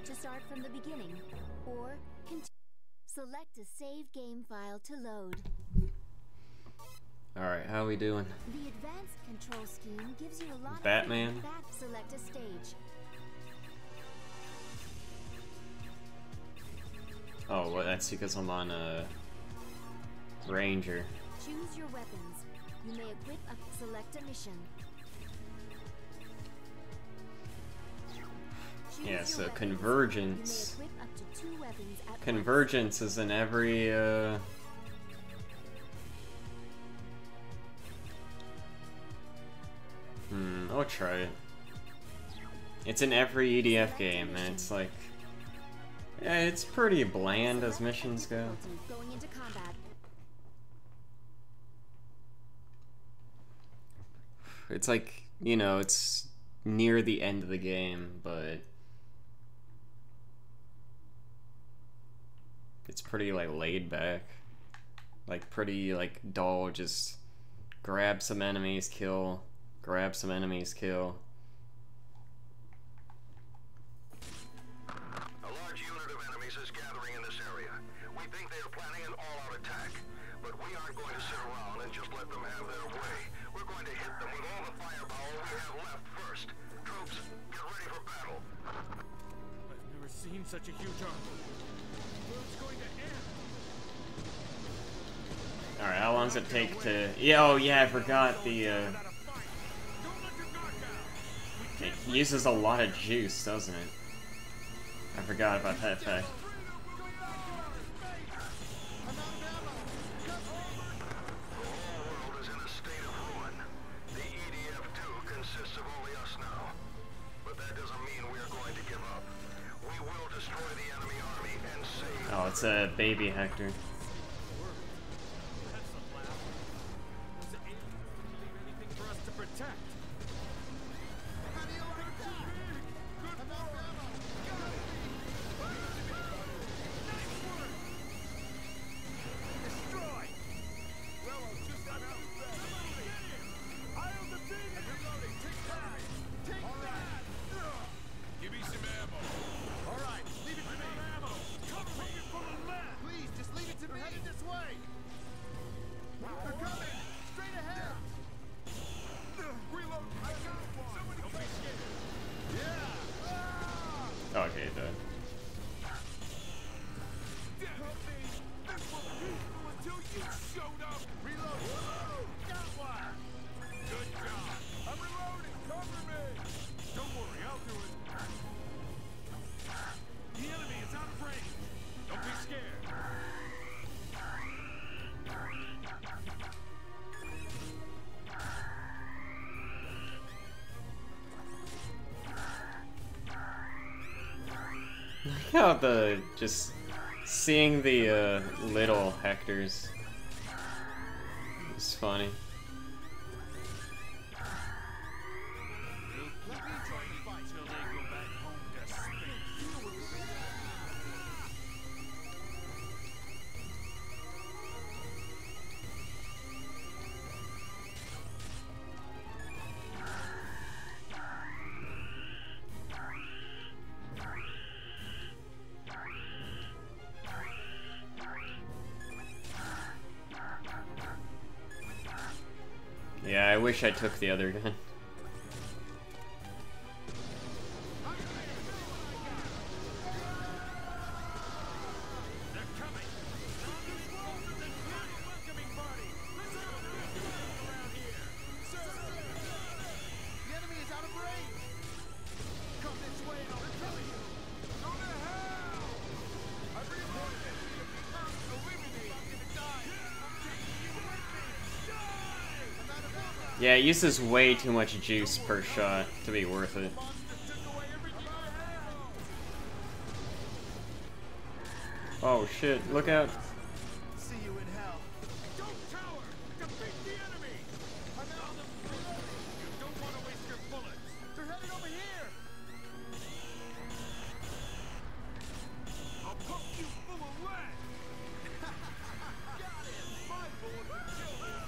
to start from the beginning, or select a save game file to load. Alright, how are we doing? The advanced control scheme gives you a lot Batman? of select a stage. Oh, well, that's because I'm on a Ranger. Choose your weapons. You may equip a select a mission. Yeah, so convergence. You may equip up to 2 weapons at Convergence is in every I'll try it. It's in every EDF game, and it's like, yeah, it's pretty bland as missions go. Going into combat. It's like, you know, it's near the end of the game, but it's pretty, like, laid back. Like, pretty, like, dull, just grab some enemies, kill, grab some enemies, kill. A large unit of enemies is gathering in this area. We think they are planning an all-out attack, but we aren't going to sit around and just let them have their way. We're going to hit them with all the firepower we have left first. Troops, get ready for battle. I've never seen such a huge army. What's going to end? Alright, how long does it take to... Yeah, oh yeah, I forgot the, It uses a lot of juice, doesn't it? I forgot about that fact. Oh, it's a baby Hector. Okay, it died. How the just seeing the little Hectors is funny. Yeah, I wish I took the other gun. Yeah, it uses way too much juice per shot to be worth it. Oh shit, look out. See you in hell. Don't cower! Defeat the enemy! You don't want to waste your bullets. They're headed over here. I'll pump you full of lead. Got him! My bullet will kill him.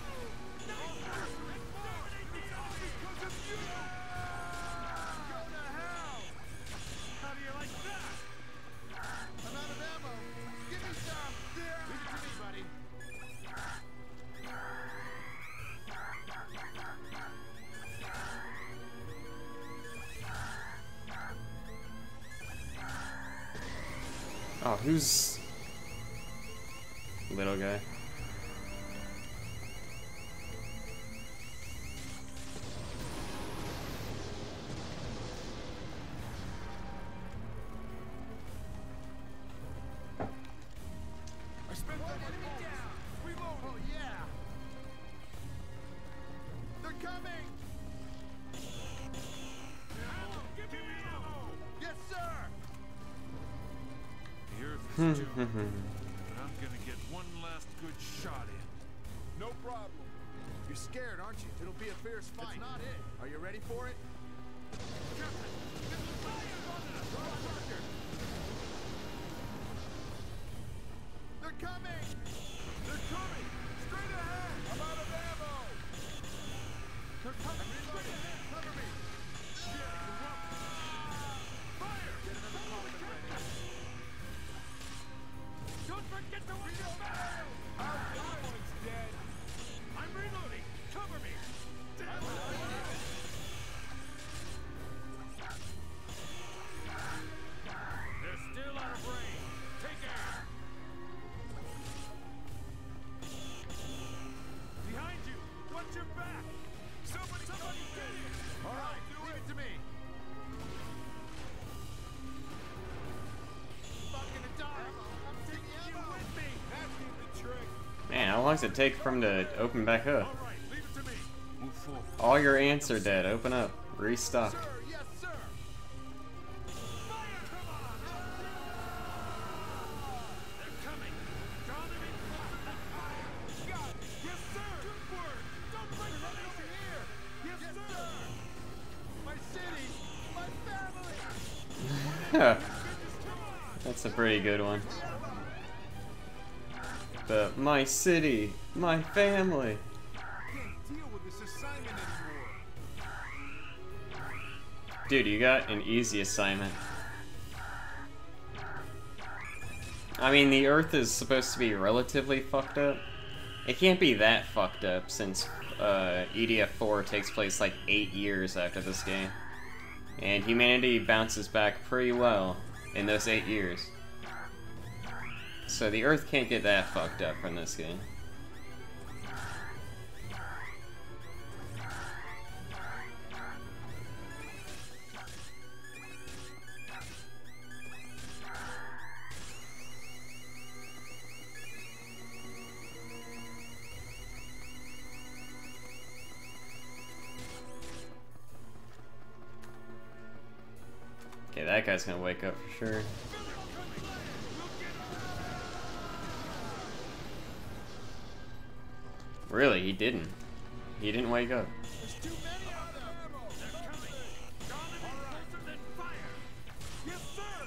Because of you! Go to hell! How do you like that? Oh, who's... little guy? I spent that money down. Reload. Oh yeah. They're coming. Ammo. Give me ammo. Yes, sir. The earth is doomed, but I'm gonna get one last good shot in. No problem. You're scared, aren't you? It'll be a fierce fight. That's not it. Are you ready for it? Captain, get the fire on us. Roger. They're coming! They're coming! Straight ahead! I'm out of ammo! They're coming! Straight ahead! Cover me! Shit, you're up! Fire! Get another coffin ready! Don't forget to watch your back! Our one's dead! I'm reloading! Cover me! They're still out of range! Take aim! Behind you! Watch your back! Somebody get here! All right, leave it to me. Fucking a dime! I'm taking you with me. That's the trick. Man, how long does it take for him to open back up? All right, leave it to me. Move forward. All your ants are dead. Open up. Restock. Sir, yes, sir. Fire! Come on! They're coming. Draw them in close to the fire. Got it. Yes, sir. Good work. Don't break them over here. Yes, sir. My city, my family. That's a pretty good one. But my city, my family. Can't deal with this assignment anymore. Dude, you got an easy assignment. I mean, the Earth is supposed to be relatively fucked up. It can't be that fucked up since EDF4 takes place like 8 years after this game. And humanity bounces back pretty well in those 8 years. So the Earth can't get that fucked up from this game. Okay, that guy's gonna wake up for sure. Really, he didn't. He didn't wake up. There's too many of them. They're coming. Draw them in closer than fire. Yes, sir.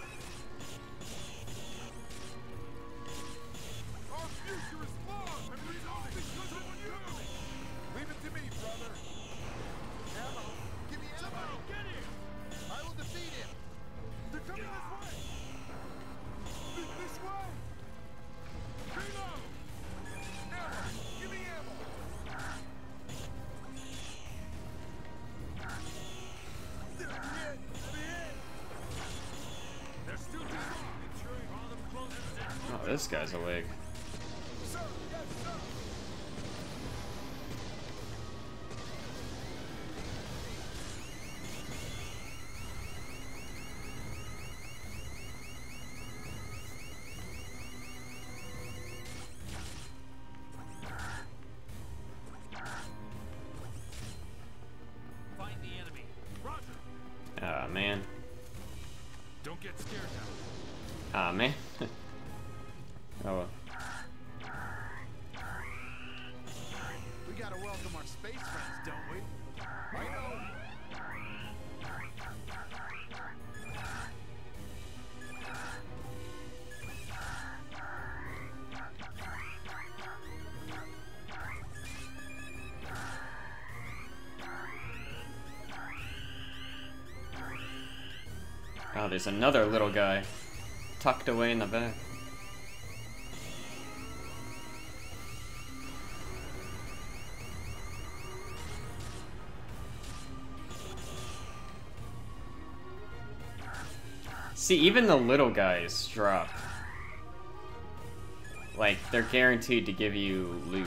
Our future is lost. I'm reloading because of you. Leave it to me, brother. Ammo. Give me ammo. Somebody get him. I will defeat him. They're coming this way. This way. Reload. Ammo. Give me ammo. Oh, this guy's awake. Find the enemy. Roger. Ah, man. Don't get scared now. Ah, man. Oh well. We gotta welcome our space friends, don't we? I know. Oh, there's another little guy tucked away in the back. See, even the little guys drop Like, they're guaranteed to give you loot.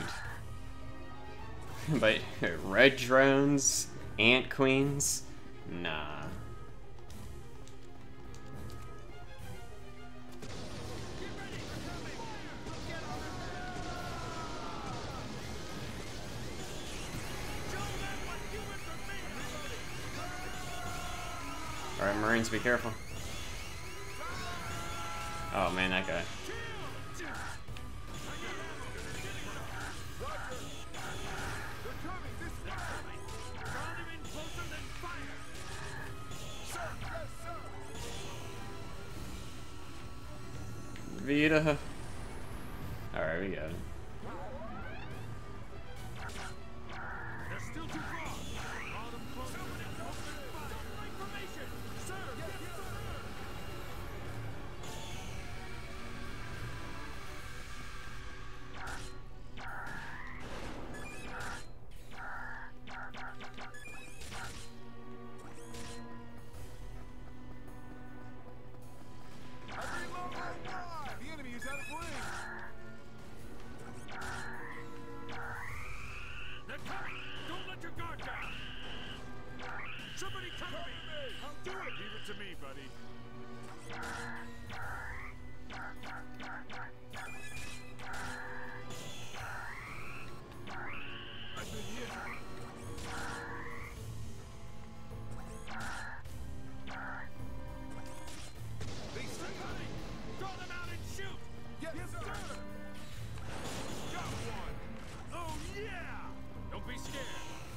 But red drones, ant queens, nah. Alright, Marines, be careful. Oh man, that guy. Vita. Alright, we got it. Somebody cover me! I'll do it! Leave it to me, buddy. I've been hit. They stay coming! Draw them out and shoot! Yes, sir! Got one! Oh, yeah! Don't be scared!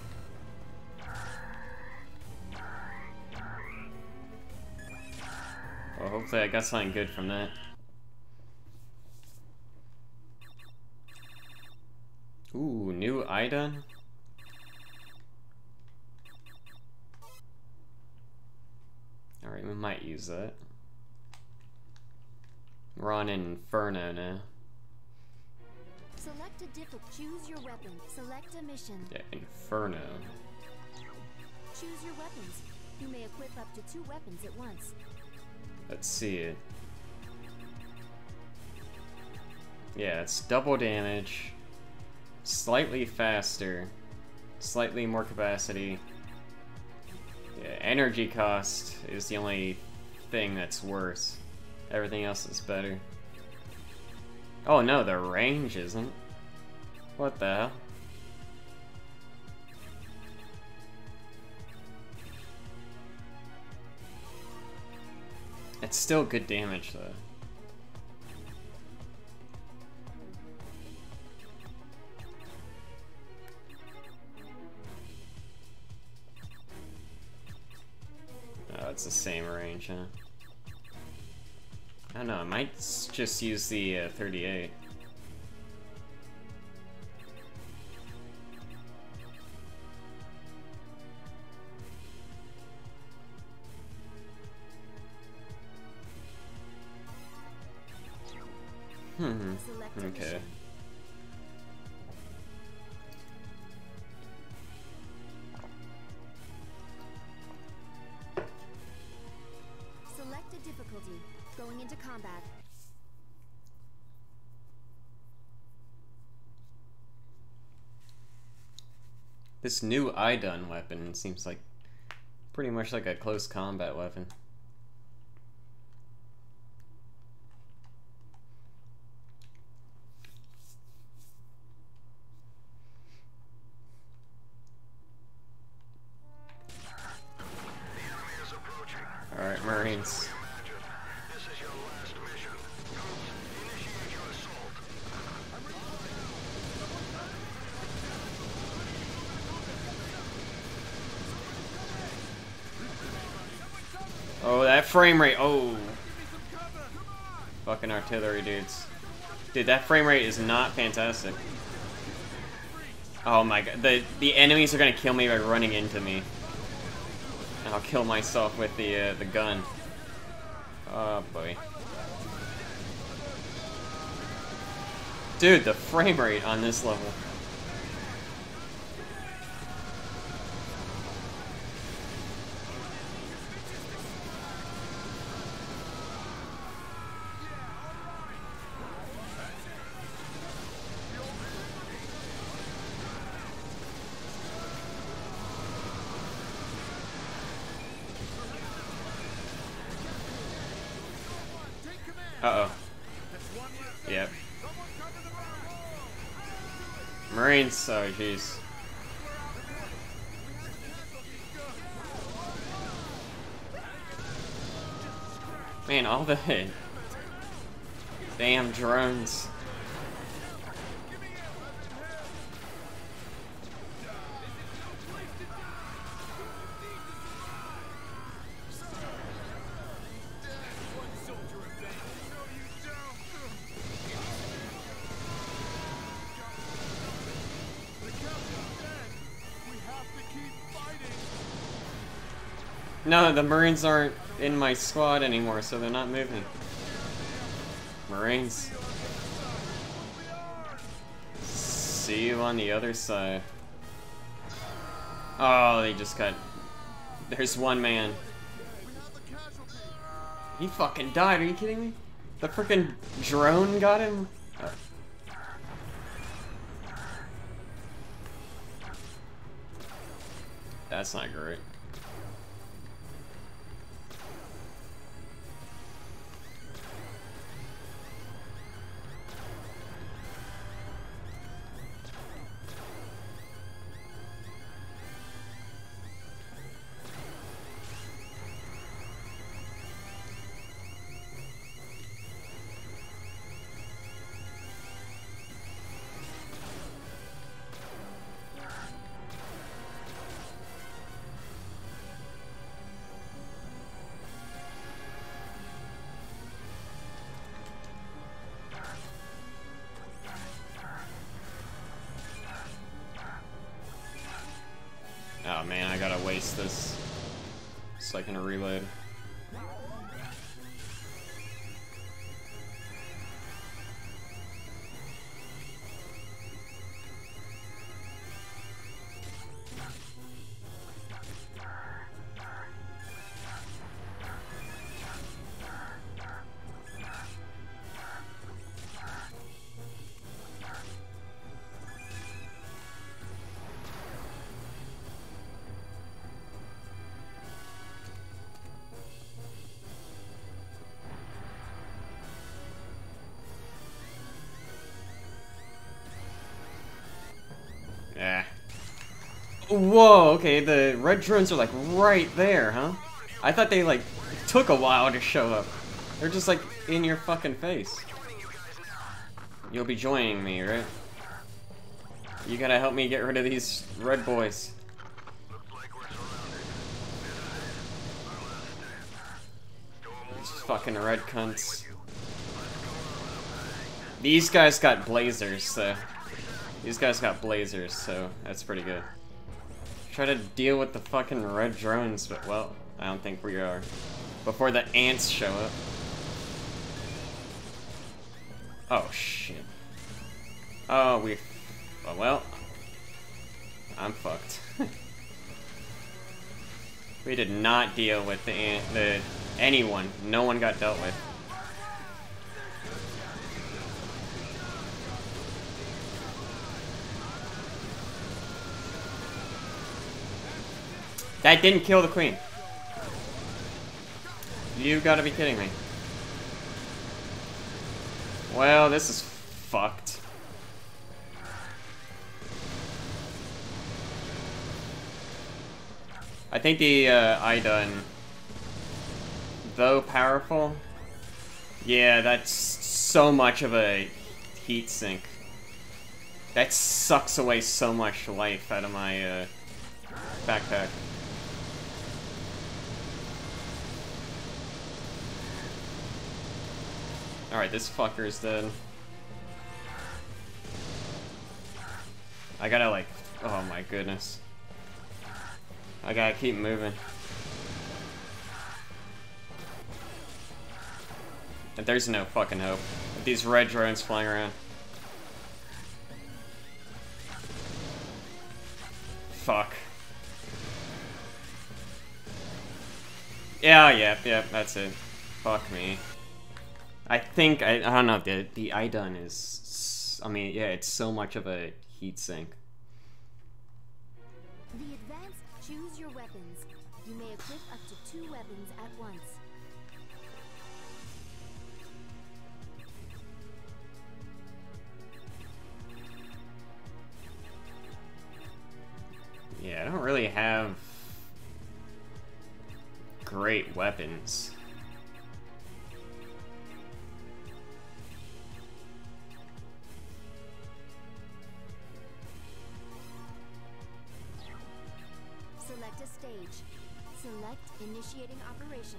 Well, hopefully I got something good from that. Ooh, new Idun? Alright, we might use that. We're on Inferno now. Select a choose your weapon. Select a mission. Yeah, Inferno. Choose your weapons. You may equip up to 2 weapons at once. Let's see it. Yeah, it's double damage, slightly faster, slightly more capacity. Yeah, energy cost is the only thing that's worse. Everything else is better. Oh no, the range isn't. What the hell? It's still good damage though. Oh, it's the same range, huh? I don't know, I might just use the 38. Okay. Select a difficulty. Going into combat. This new Idun weapon seems like pretty much like a close combat weapon. Alright, Marines. This is your last mission. Troops, initiate your assault. Oh, that frame rate. Oh. Fucking artillery dudes. Dude, that frame rate is not fantastic. Oh my god. The enemies are gonna kill me by running into me. And I'll kill myself with the gun. Oh boy. Dude, the frame rate on this level. Uh-oh. Yep. Marines, oh jeez. Man, all the damn drones. No, the Marines aren't in my squad anymore, so they're not moving. Marines. See you on the other side. Oh, they just got... There's one man. He fucking died, are you kidding me? The frickin' drone got him? That's not great. Oh man, I gotta waste this so I can reload. Yeah. Whoa, okay, the red drones are like right there, huh? I thought they like took a while to show up. They're just like in your fucking face. You'll be joining me, right? You gotta help me get rid of these red boys. These fucking red cunts. These guys got blazers, so... These guys got blazers, so that's pretty good. Try to deal with the fucking red drones, but well, I don't think we are. Before the ants show up. Oh shit. Oh, well, I'm fucked. We did not deal with anyone. No one got dealt with. That didn't kill the queen. You gotta be kidding me. Well, this is fucked. I think the Idun, though powerful, yeah, that's so much of a heat sink. That sucks away so much life out of my backpack. Alright, this fucker's dead. I gotta like... Oh my goodness. I gotta keep moving. And there's no fucking hope. With these red drones flying around. Fuck. Yeah, that's it. Fuck me. I think, I don't know, the Idun is, I mean, yeah, it's so much of a heat sink. The advanced choose your weapons. You may equip up to 2 weapons at once. don't really have great weapons. Select a stage. Select initiating operation.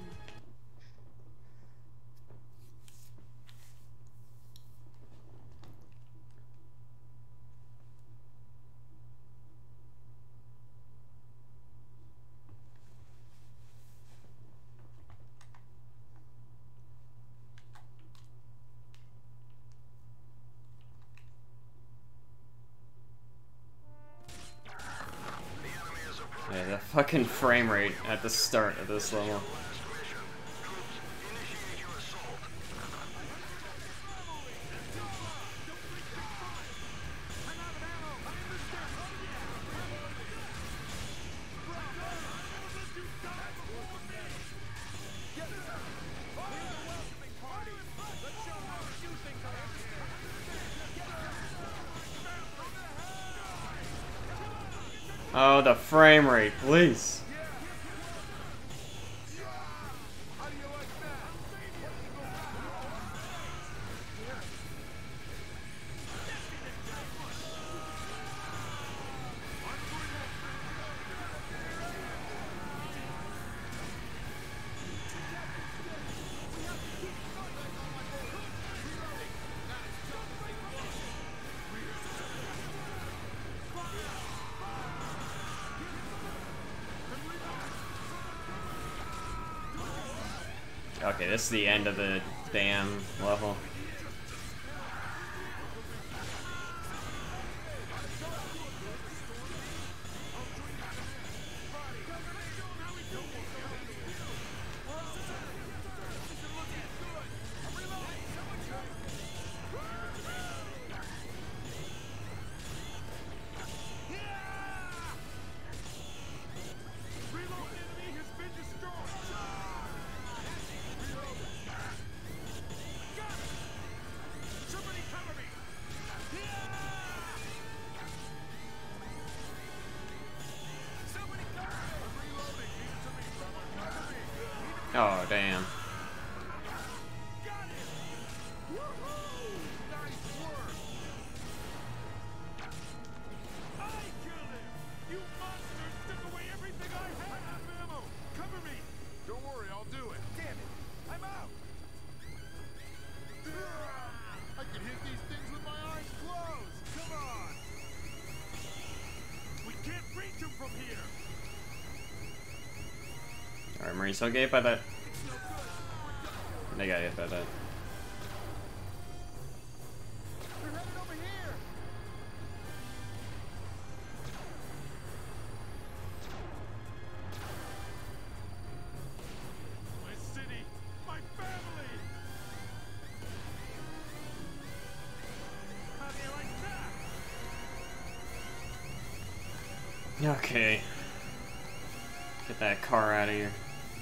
Yeah, the fucking frame rate at the start of this level. Oh, the frame rate, please. Okay, this is the end of the damn level. Oh, damn. Don't worry, I'll do it. Damn it. I'm out. I can hit these things with my eyes closed. Come on. We can't reach them from here. Alright, Marines, don't get hit by that. They got hit by that. They're headed over here. My city, my family. How do you like that? Okay. Get that car out of here.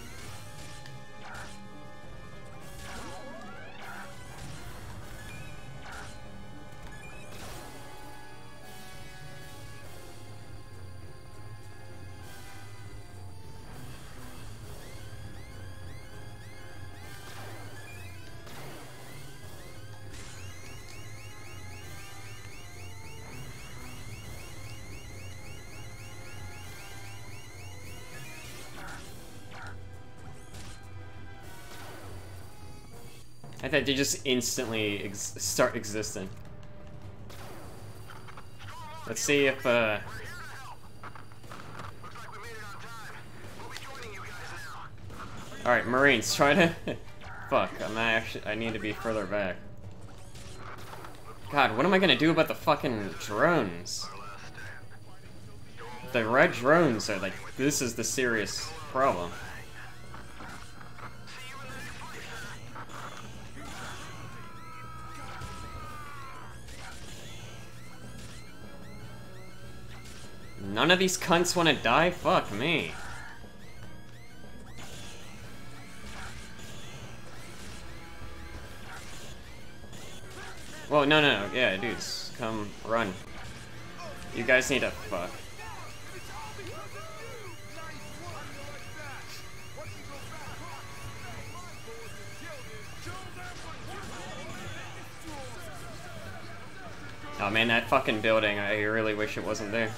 I thought they just instantly start existing. Let's see if, Looks like we made it on time. We'll be joining you guys now. Alright, Marines, try to... Fuck, I need to be further back. God, what am I gonna do about the fucking drones? The red drones are like, this is the serious problem. None of these cunts want to die? Fuck me. Whoa, no, yeah, dudes, come, run. You guys need to fuck. Oh man, that fucking building, I really wish it wasn't there.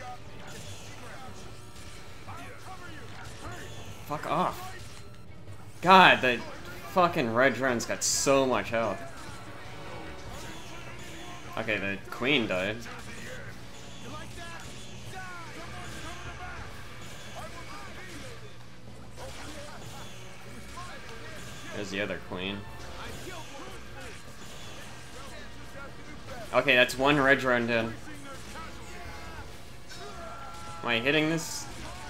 Fuck off. God, the fucking red drone's got so much health. Okay, the queen died. There's the other queen. Okay, that's one red drone down. Am I hitting this?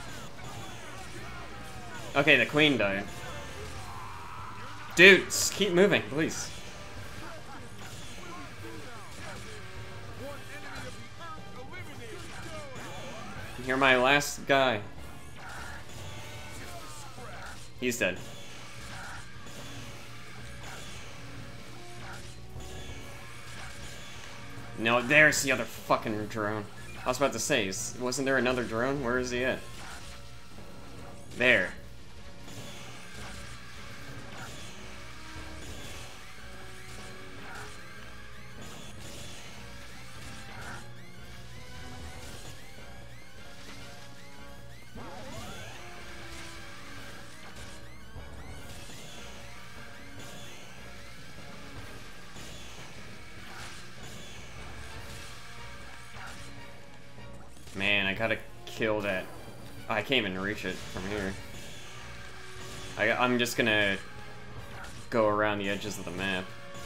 Okay, the queen died. Dude, just keep moving, please. You're my last guy. He's dead. No, there's the other fucking drone. I was about to say, wasn't there another drone? Where is he at? There. Man, I gotta kill that. Oh, I can't even reach it from here. I'm just gonna go around the edges of the map.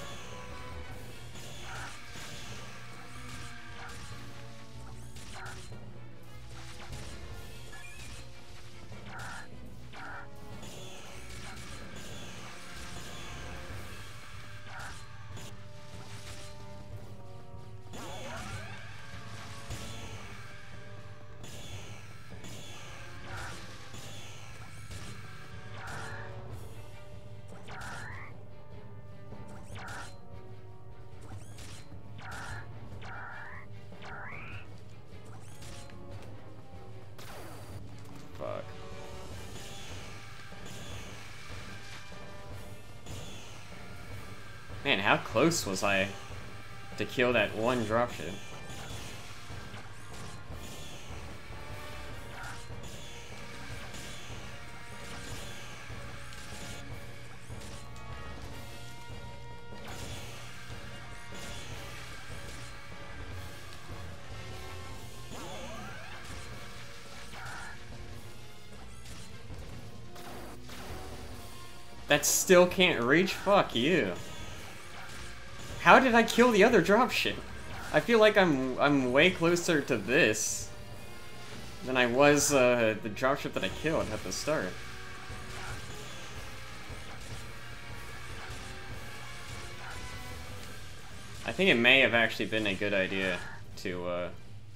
Fuck. Man, how close was I to kill that one dropship? That still can't reach? Fuck you. How did I kill the other dropship? I feel like I'm way closer to this than I was the dropship that I killed at the start. I think it may have actually been a good idea to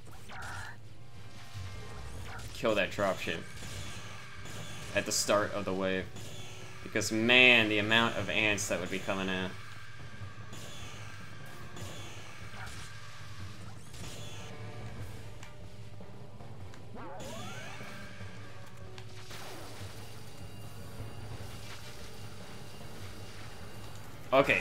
kill that dropship at the start of the wave. Because man, the amount of ants that would be coming in. Okay.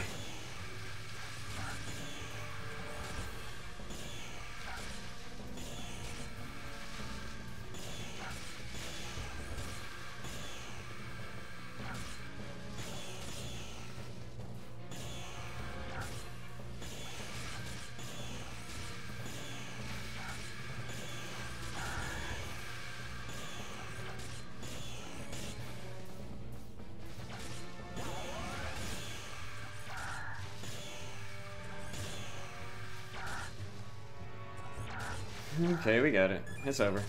Okay, we got it. It's over.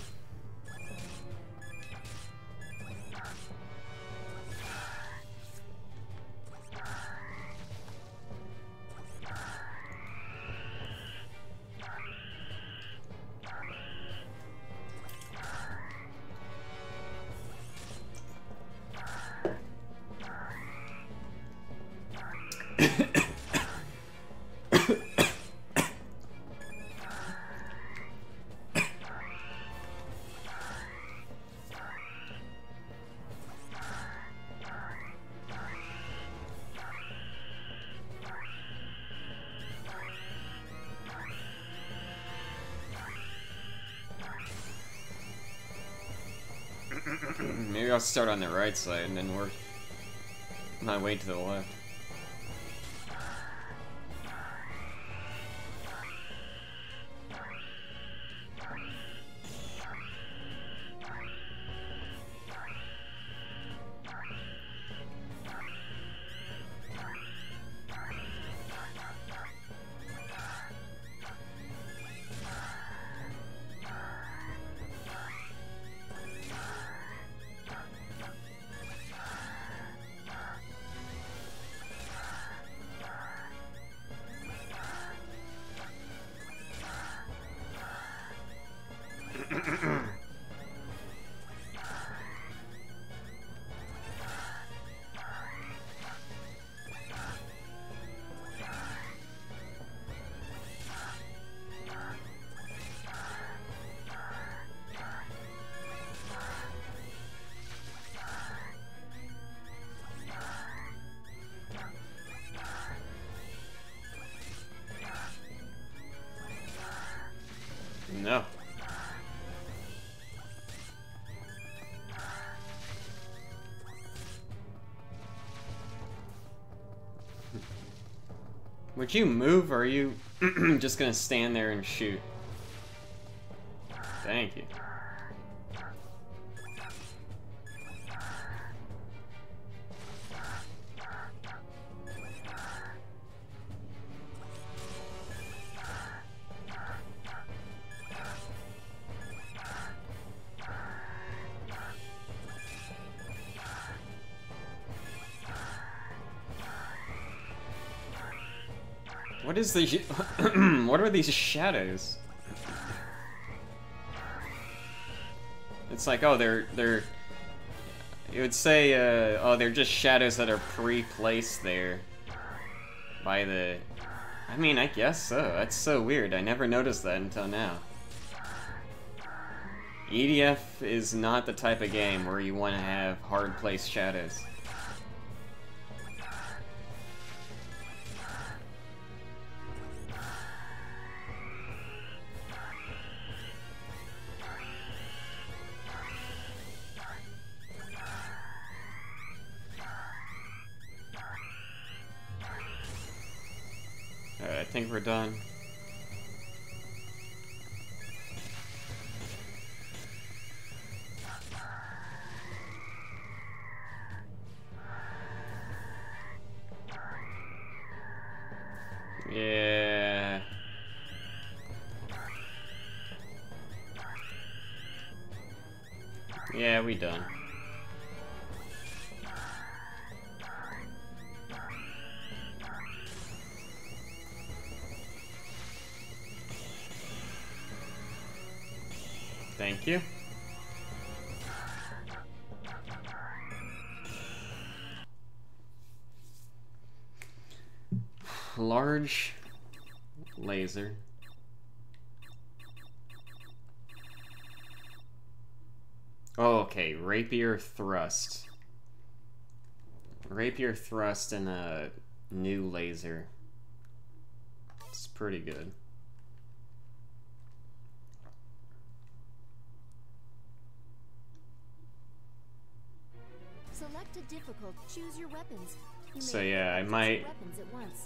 Maybe I'll start on the right side and then work my way to the left. No. Would you move, or are you just gonna stand there and shoot? Thank you. What is the what are these shadows? It's like, oh, they're it would say oh, they're just shadows that are pre-placed there by the, I mean, I guess so. That's so weird. I never noticed that until now. EDF is not the type of game where you want to have hard placed shadows. Alright, I think we're done. Yeah. Yeah, we done. Thank you. Large laser. Oh, okay, rapier thrust. Rapier thrust and a new laser. It's pretty good. Select a difficult. Choose your weapons. You So may yeah, I use might weapons at once.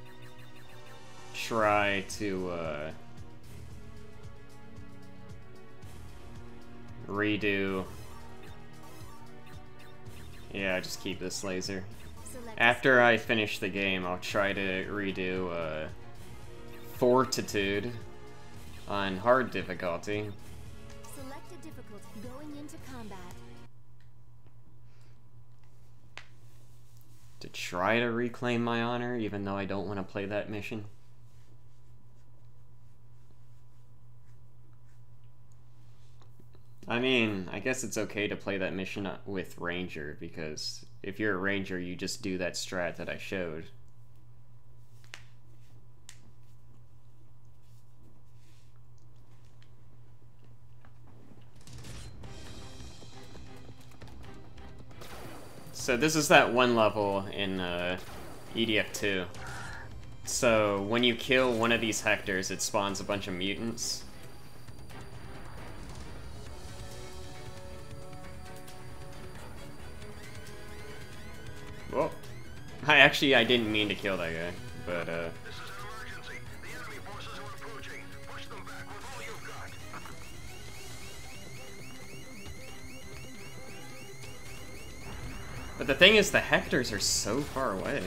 try to redo. Yeah, just keep this laser. Select After I finish the game, I'll try to redo Fortitude on hard difficulty. Select a difficult. Going into combat. To try to reclaim my honor, even though I don't want to play that mission. I mean, I guess it's okay to play that mission with Ranger, because if you're a Ranger, you just do that strat that I showed. So this is that one level in EDF 2. So when you kill one of these Hectors, it spawns a bunch of mutants. Well, I didn't mean to kill that guy, but This is an emergency. The enemy forces are approaching. Push them back with all you've got. But the thing is, the Hectors are so far away.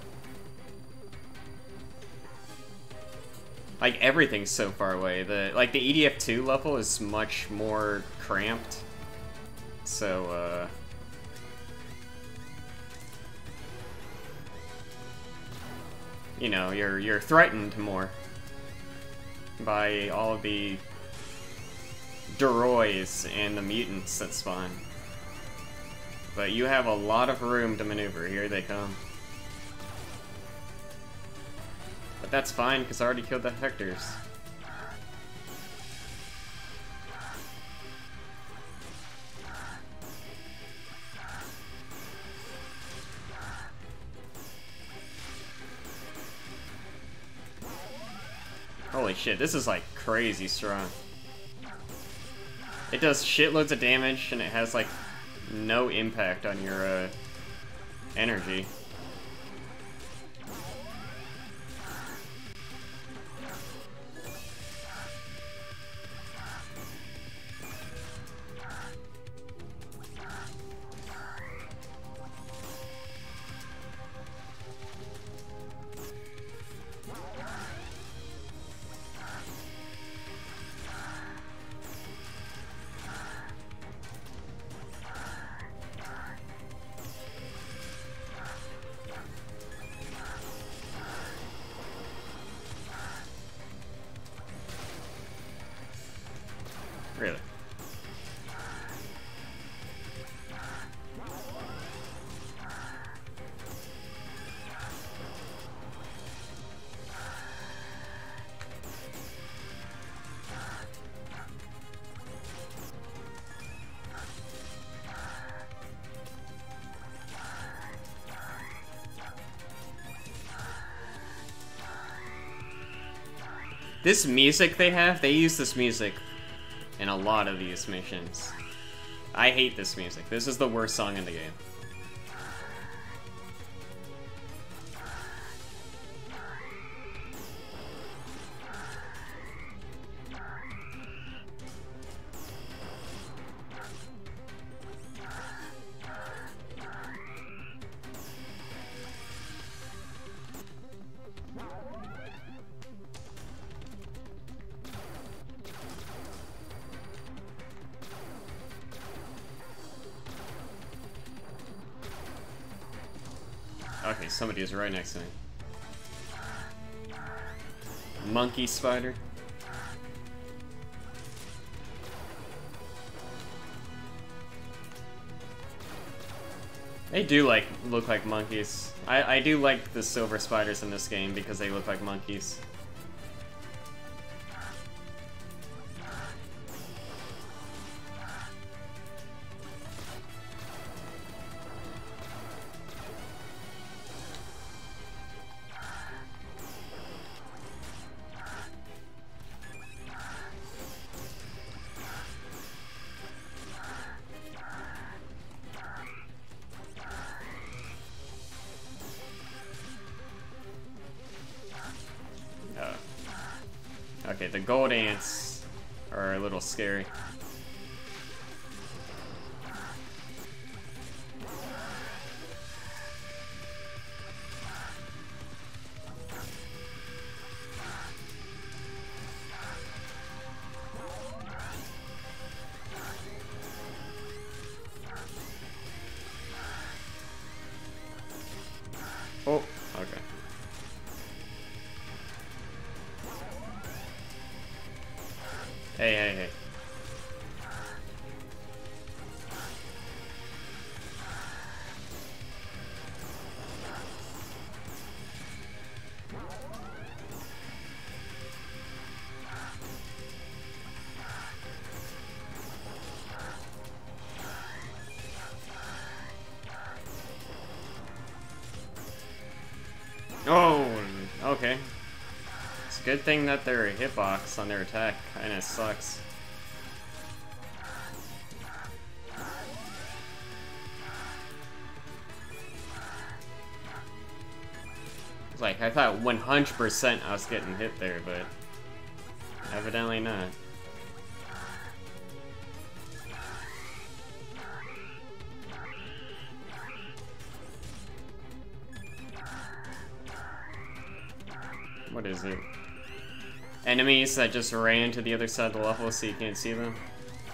Like, everything's so far away. The EDF2 level is much more cramped. So, you know, you're threatened more by all of the Duroys and the mutants that spawn. But you have a lot of room to maneuver. Here they come. But that's fine, because I already killed the Hectors. Holy shit, this is like crazy strong. It does shitloads of damage, and it has like no impact on your energy. Really? This music they have, they use this music in a lot of these missions. I hate this music. This is the worst song in the game. Okay, somebody is right next to me. Monkey spider. They do look like monkeys. I do like the silver spiders in this game because they look like monkeys. Okay, the gold ants are a little scary. Oh, okay. Hey, hey, hey. Oh, okay. It's a good thing that their hitbox on their attack kinda sucks. Like, I thought 100% I was getting hit there, but evidently not. What is it? Enemies that just ran to the other side of the level so you can't see them?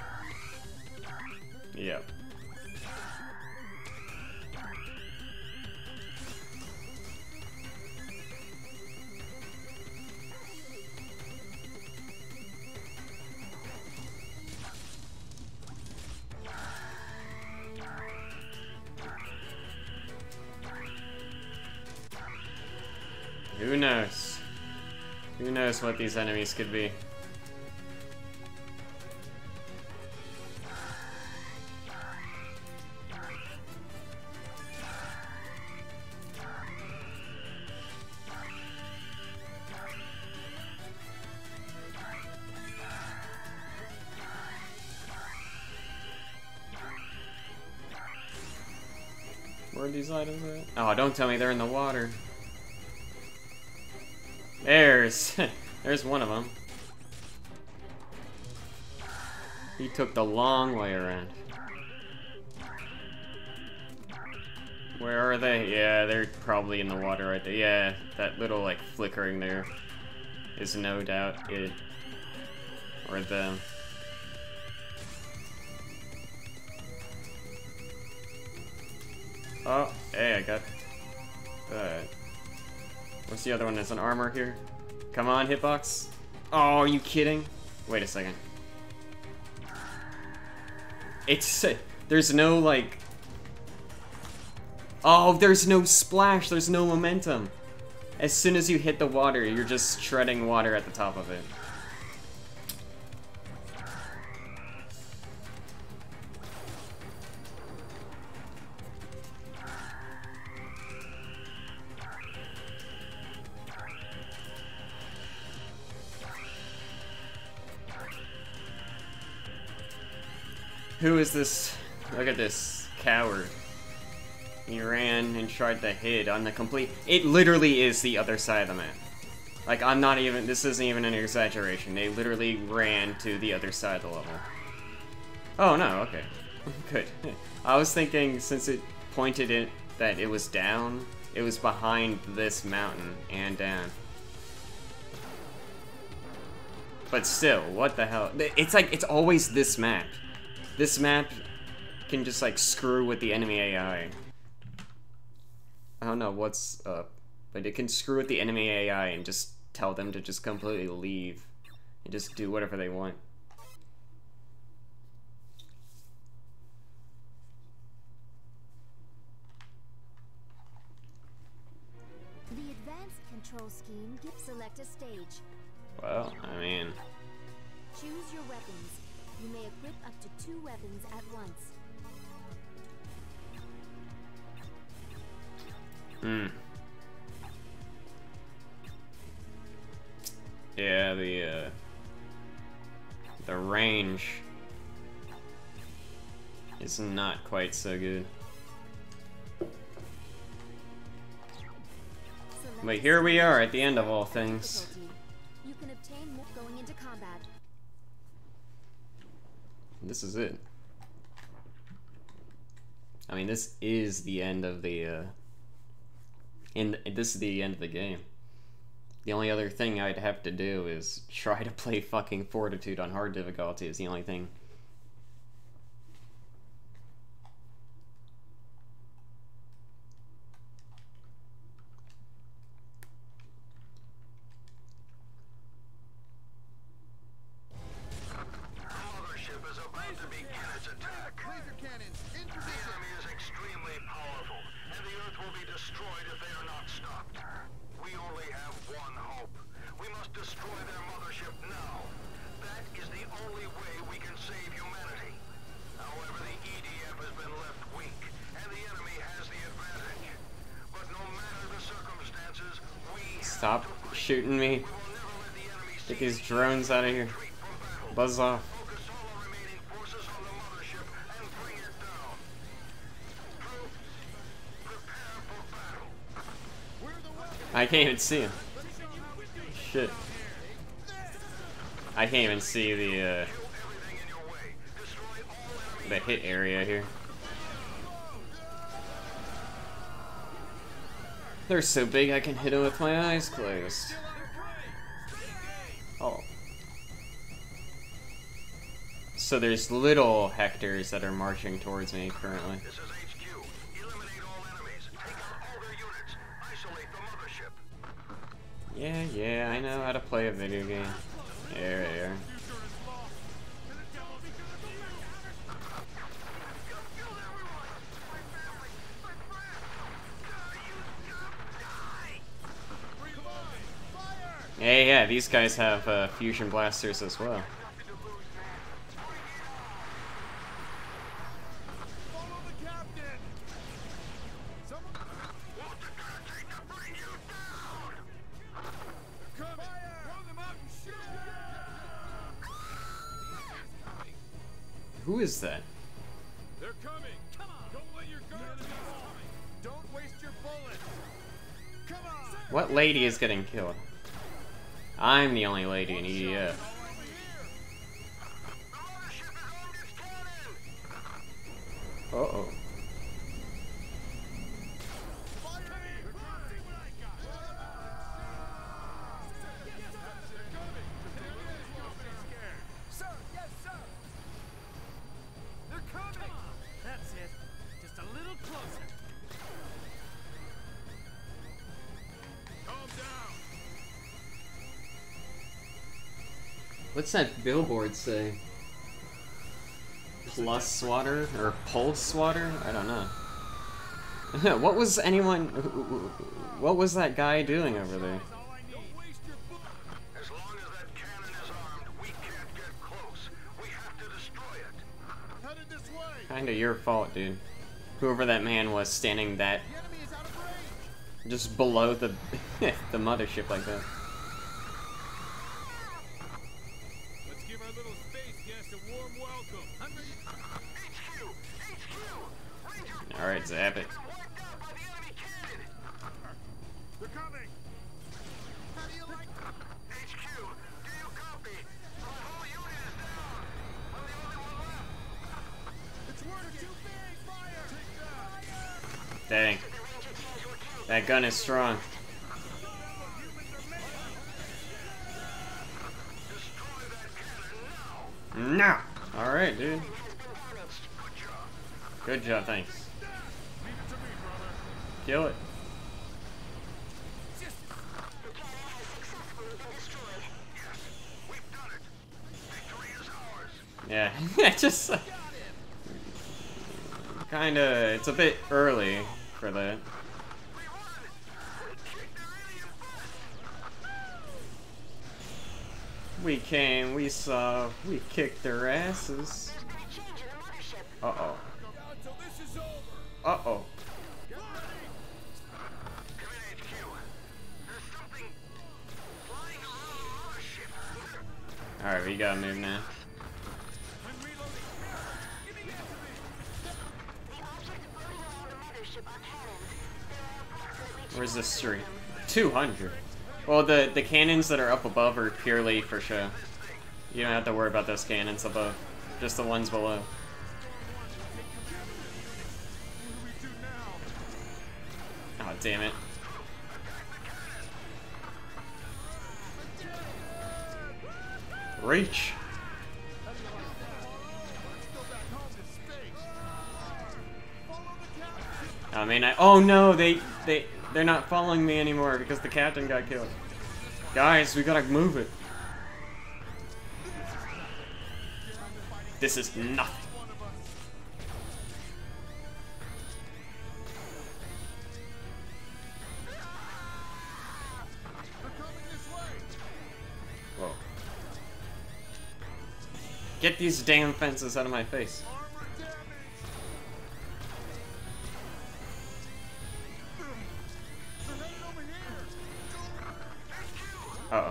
Yep. Who knows? Who knows what these enemies could be? Where are these items at? Oh, don't tell me they're in the water. There's one of them. He took the long way around. Where are they? Yeah, they're probably in the water right there. Yeah, that little like flickering there is no doubt it or them. Oh, hey, I got what's the other one? There's an armor here. Come on, hitbox. Oh, are you kidding? Wait a second. It's there's no like. Oh, there's no splash. There's no momentum. As soon as you hit the water, you're just shredding water at the top of it. Who is this? Look at this coward. He ran and tried to hit on the complete... It literally is the other side of the map. Like, I'm not even... This isn't even an exaggeration. They literally ran to the other side of the level. Oh, no, okay. Good. I was thinking, since it pointed it that it was down, it was behind this mountain and down. But still, what the hell? It's like, it's always this map. This map can just like screw with the enemy AI. I don't know what's up, but it can screw with the enemy AI and just tell them to just completely leave and just do whatever they want. The advanced control scheme gives select a stage. Well, I mean... Choose your weapons. You may equip up to 2 weapons at once. Yeah, the range is not quite so good. But here we are at the end of all things. You can obtain more going into combat. This is it. I mean, this is the end of the this is the end of the game. The only other thing I'd have to do is try to play fucking Fortitude on hard difficulty is the only thing. Stop shooting me. Get these drones out of here. Buzz off. I can't even see him. Shit. I can't even see the hit area here. They're so big I can hit them with my eyes closed. Oh. So there's little Hectors that are marching towards me currently. This is HQ. Eliminate all enemies. Take out all their units. Isolate the mothership. Yeah, I know how to play a video game. There. Yeah, these guys have fusion blasters as well. Who is that? They're coming. Come on. Don't let your guard down. Don't waste your bullets. Come on. What lady is getting killed? I'm the only lady in EDF. Uh-oh. Sir, yes, sir. They're coming. That's it. Just a little closer. Calm down. What's that billboard say? Plus swatter? Or pulse swatter? I don't know. What was that guy doing over there? As long as that cannon is armed, we can't get close. We have to destroy it. Headed this way. Kinda your fault, dude. Whoever that man was standing that The enemy is out of range. just below the the mothership like that. Let's give our little space guest a warm welcome. Alright, zap it. They're coming. How do you like HQ, do you copy? My whole unit is down. I'm the only one left. It's working. Too big. Fire. Take that. Dang. That gun is strong. Destroy that cannon now. No! Alright, dude. Good job, thanks. Leave it to me, brother. Kill it. We've done it. Victory is ours. Yeah, just kinda, it's a bit early for that. We came, we saw, we kicked their asses. Uh-oh. Until this is over. Uh-oh. Get ready. Come in, HQ. There's something flying around the mothership. Alright, we gotta move now. I'm reloading. Give me that to me. Where's the street? 200. Well, the cannons that are up above are purely for show. You don't have to worry about those cannons above. Just the ones below. What do we do now? Oh, damn it. Reach. Let's go back home to space. Follow the captain. I mean, oh no, they're not following me anymore because the captain got killed. Guys, we gotta move it. This is nothing. One of us. They're coming this way. Whoa. Get these damn fences out of my face. Armor damage. They're headed over here. Uh-oh.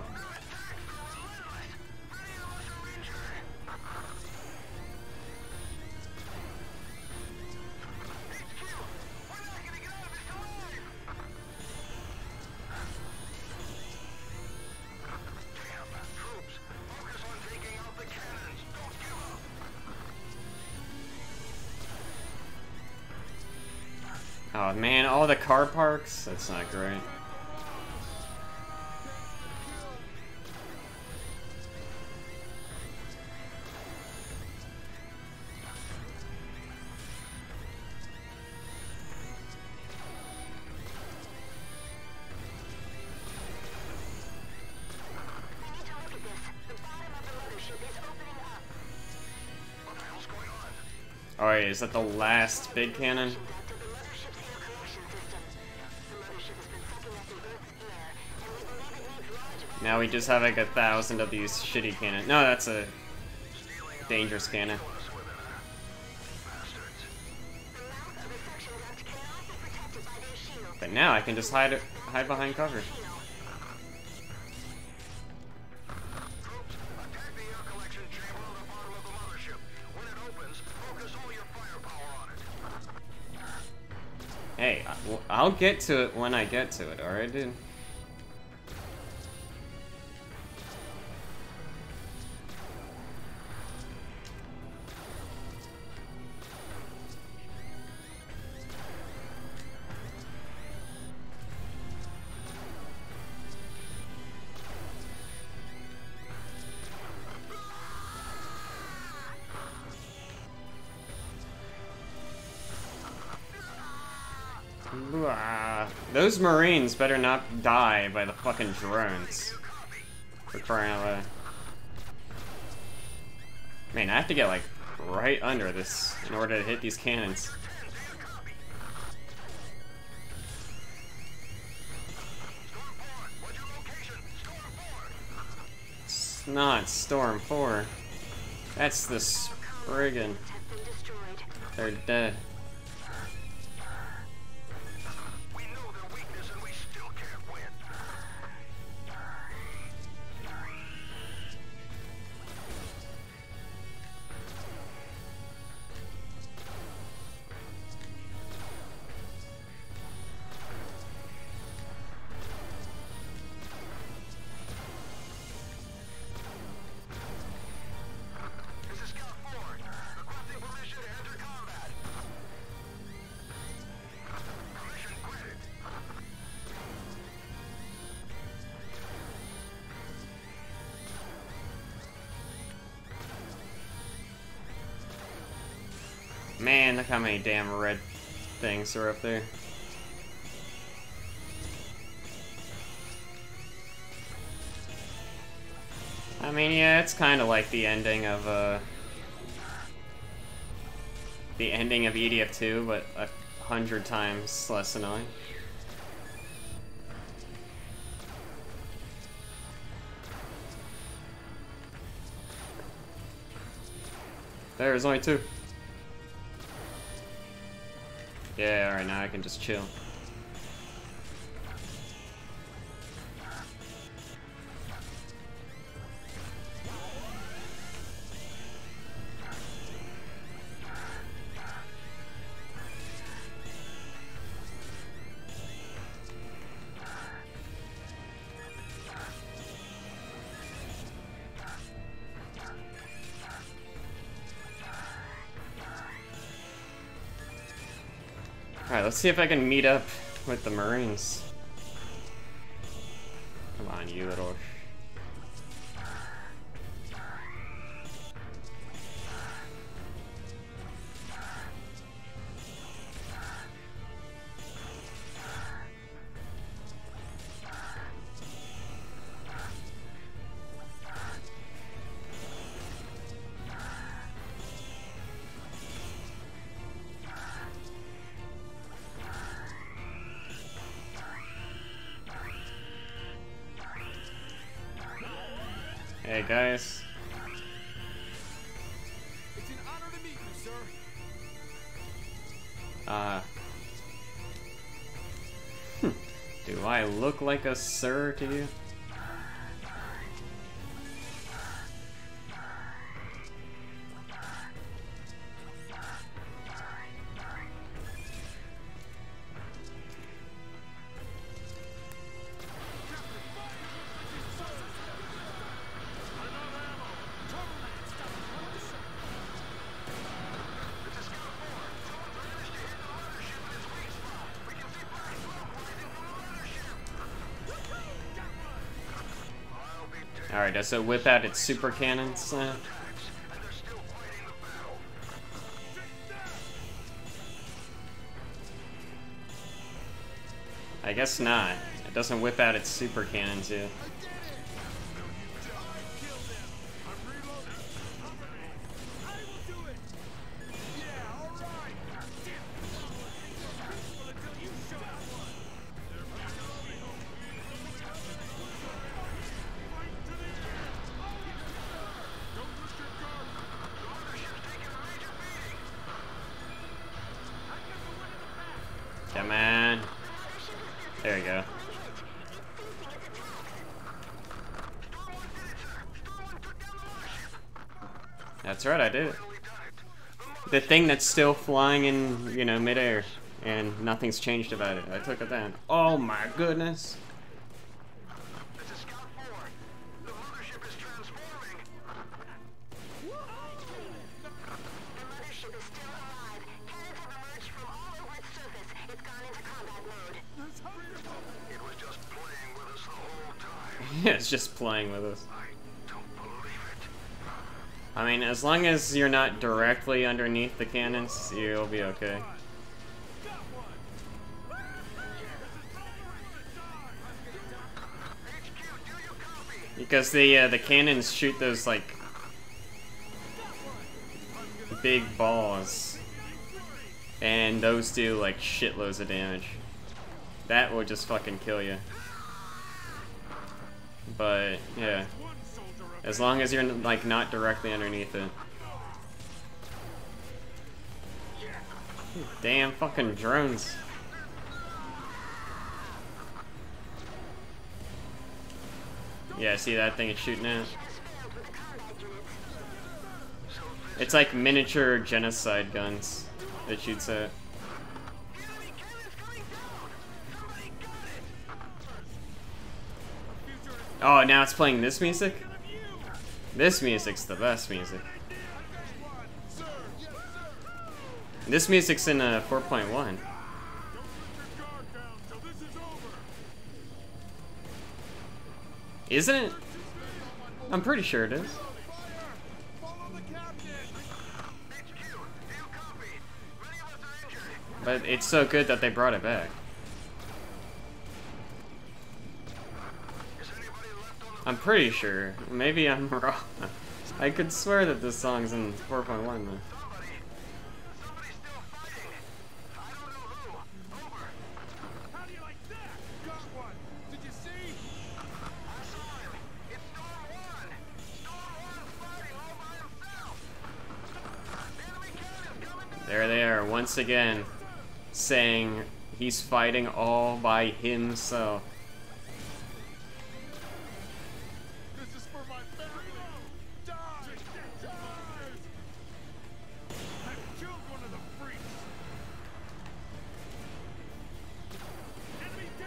Oh man, all the car parks? That's not great. Alright, is that the last big cannon? Now we just have like 1,000 of these shitty cannons. No, that's a dangerous cannon. But now I can just hide behind cover. Hey, I'll get to it when I get to it, alright, dude? Those Marines better not die by the fucking drones. For crying out loud. Man, I have to get like right under this in order to hit these cannons. It's not Storm 4. That's the Spriggan. They're dead. Man, look how many damn red things are up there. I mean, yeah, it's kind of like the ending of EDF 2, but 100 times less annoying. There's only 2. Yeah, alright, now I can just chill. Alright, let's see if I can meet up with the Marines. Come on, you little... Hey guys. It's an honor to meet you, sir. Do I look like a sir to you? Alright, does it whip out its super cannons? I guess not. It doesn't whip out its super cannons yet. Come on. There we go. That's right, I did it. The thing that's still flying in, you know, midair, and nothing's changed about it. I took it down. Oh my goodness. This is Scout 4. The mothership is transforming. The mothership is still alive. Cannons have emerged from all over its surface. It's gone into combat mode. It was just playing with us the whole time. Yeah, it's just playing with us. I don't believe it. I mean, as long as you're not directly underneath the cannons, you'll be okay. Because the cannons shoot those, like, big balls. And those do, like, shitloads of damage. That will just fucking kill you. But, yeah. As long as you're, like, not directly underneath it. Damn fucking drones. Yeah, see that thing it's shooting at? It's like miniature genocide guns it shoots at. Oh, now it's playing this music? This music's the best music. This music's in 4.1. Isn't it? I'm pretty sure it is. But it's so good that they brought it back. I'm pretty sure. Maybe I'm wrong. I could swear that this song's in 4.1 though. There they are, once again, saying he's fighting all by himself. This is for my family. Die! Die! I've killed one of the freaks. Enemy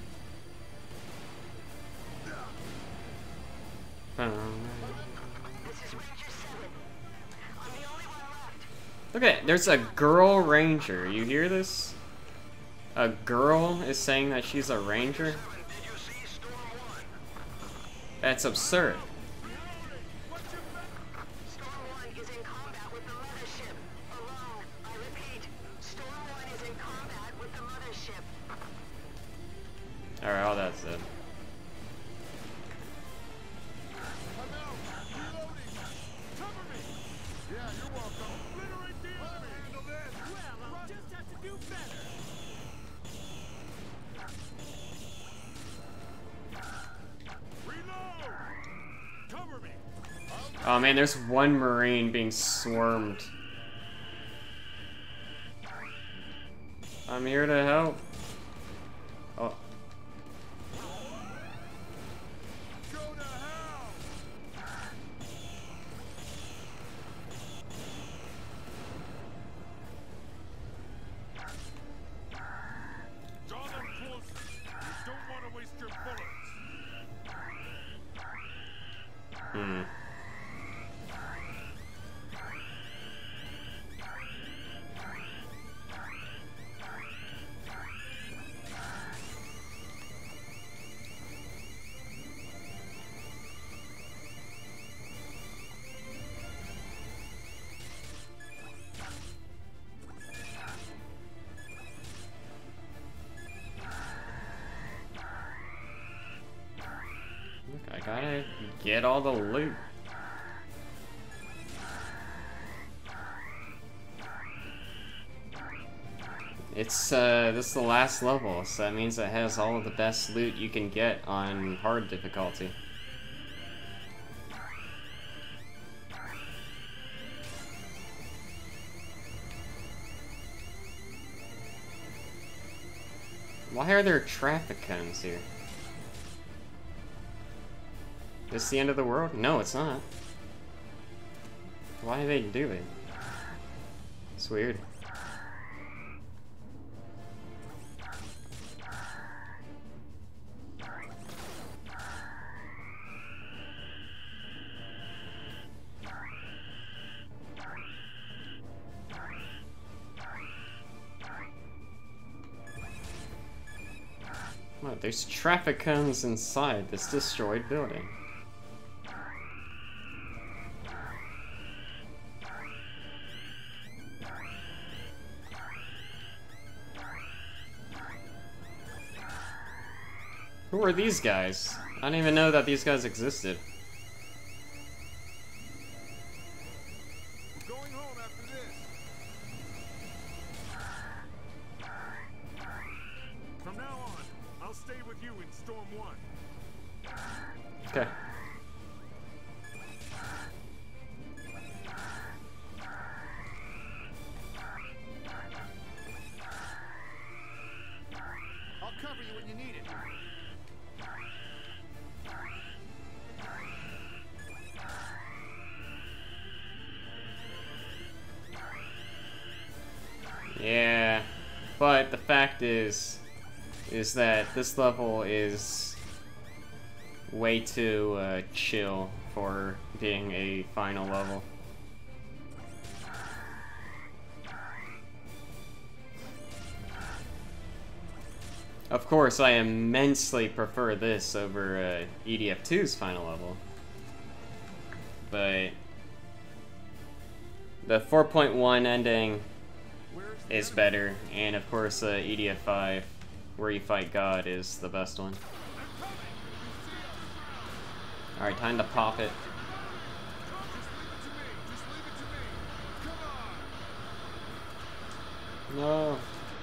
down. This is Ranger 7. I'm the only one left. Look at it, there's a girl ranger. You hear this? A girl is saying that she's a ranger? Did you see Storm 1? That's absurd. Storm 1 is in combat with the mothership. Alone. I repeat, Storm 1 is in combat with the mothership. Alright, all that's it. I'm out. Reloading. Cover me. Yeah, you're welcome. Obliterate the enemy. Handle this. Well, I'll just have to do better. Reload. Cover me. Oh man, there's one Marine being swarmed. I'm here to help. Oh. Go to hell. Draw them closer. You don't want to waste your bullets. Hmm. Gotta get all the loot. It's, this is the last level, so that means it has all of the best loot you can get on hard difficulty. Why are there traffic cones here? This the end of the world? No, it's not. Why do they do it? It's weird. What? There's traffic cones inside this destroyed building. Who are these guys? I didn't even know that these guys existed. Going home after this. From now on, I'll stay with you in Storm 1. Okay. I'll cover you when you need it. Yeah, but the fact is that this level is way too chill for being a final level. Of course, I immensely prefer this over EDF2's final level, but the 4.1 ending is better, and of course EDF5, where you fight God, is the best one. Alright, time to pop it. No.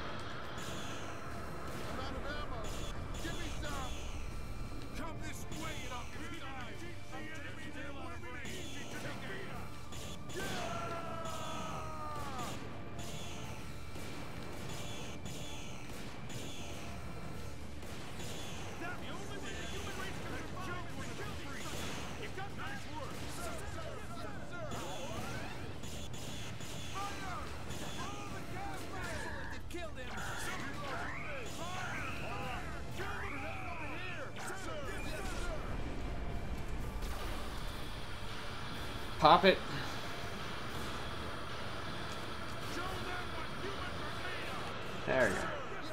Pop it. There we go.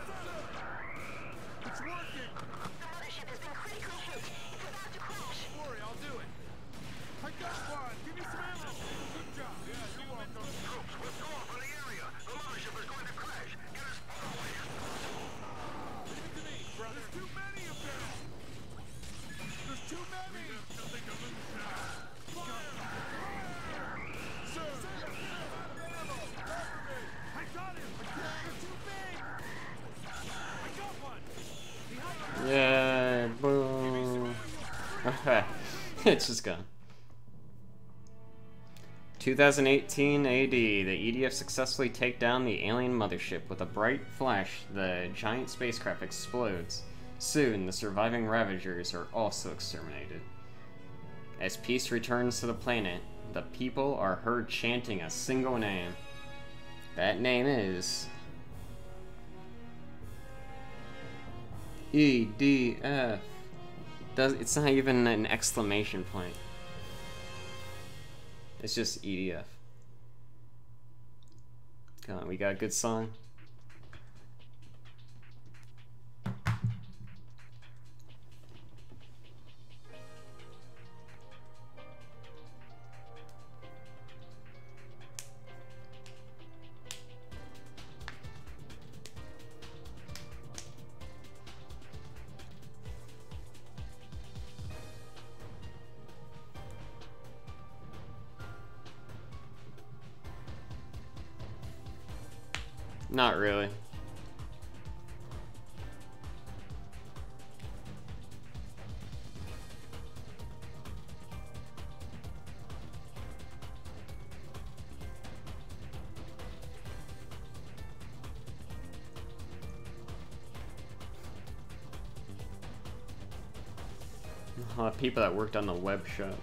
It's working. The mothership has been critically hit. It's about to crash. Don't worry, I'll do it. I got one. Give me some ammo. Good job. Yeah, you're welcome. Troops, withdraw from the area. The mothership is going to crash. Get as far away as possible. Leave it to me, brother. There's too many of them. There's too many. We have nothing to lose now. Fire! Sir! Yes, sir! Ammo! Cover me! I got him! They're too big! I got one! Behind you! Yeah, boom. It's just gone. 2018 AD, the EDF successfully take down the alien mothership. With a bright flash, the giant spacecraft explodes. Soon, the surviving Ravagers are also exterminated. As peace returns to the planet, the people are heard chanting a single name. That name is EDF. It's not even an exclamation point. It's just EDF. Come on, we got a good song. Not really. A lot of people that worked on the web shop.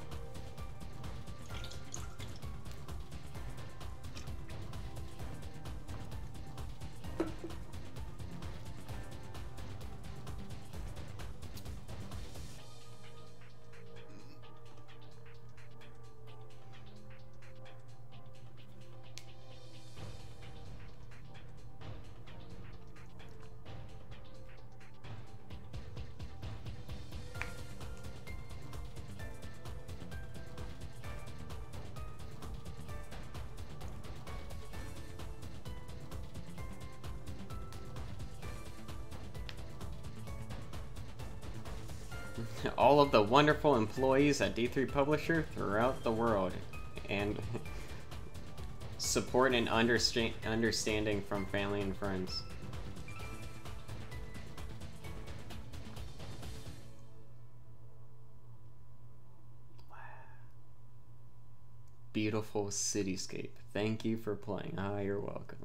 All of the wonderful employees at D3 Publisher throughout the world, and support and understanding from family and friends. Beautiful cityscape. Thank you for playing. Ah, you're welcome.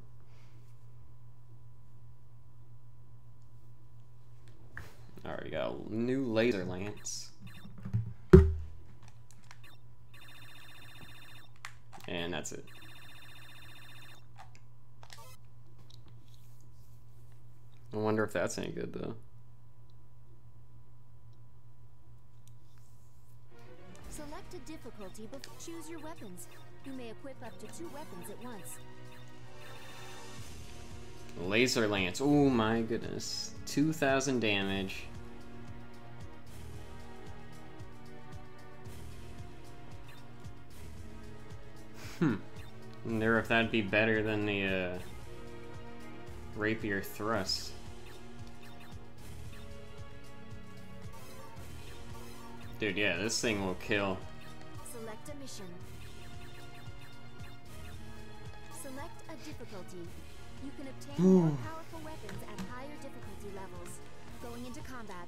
Alright, we got a new laser lance. And that's it. I wonder if that's any good though. Select a difficulty, but choose your weapons. You may equip up to 2 weapons at once. Laser lance. Oh my goodness. 2,000 damage. Wonder if that'd be better than the rapier thrust. Dude, yeah, this thing will kill. Select a mission. Select a difficulty. You can obtain more powerful weapons at higher difficulty levels. Going into combat.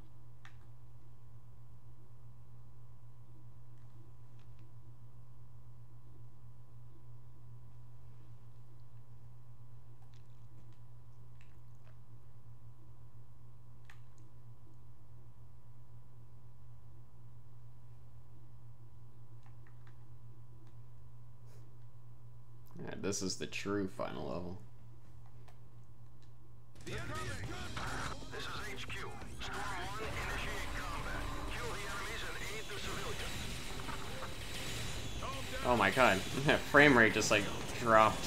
Alright, this is the true final level. This is HQ. Storm 1, initiate combat. Kill the enemies and aid the civilians. Oh my god, that frame rate just like dropped.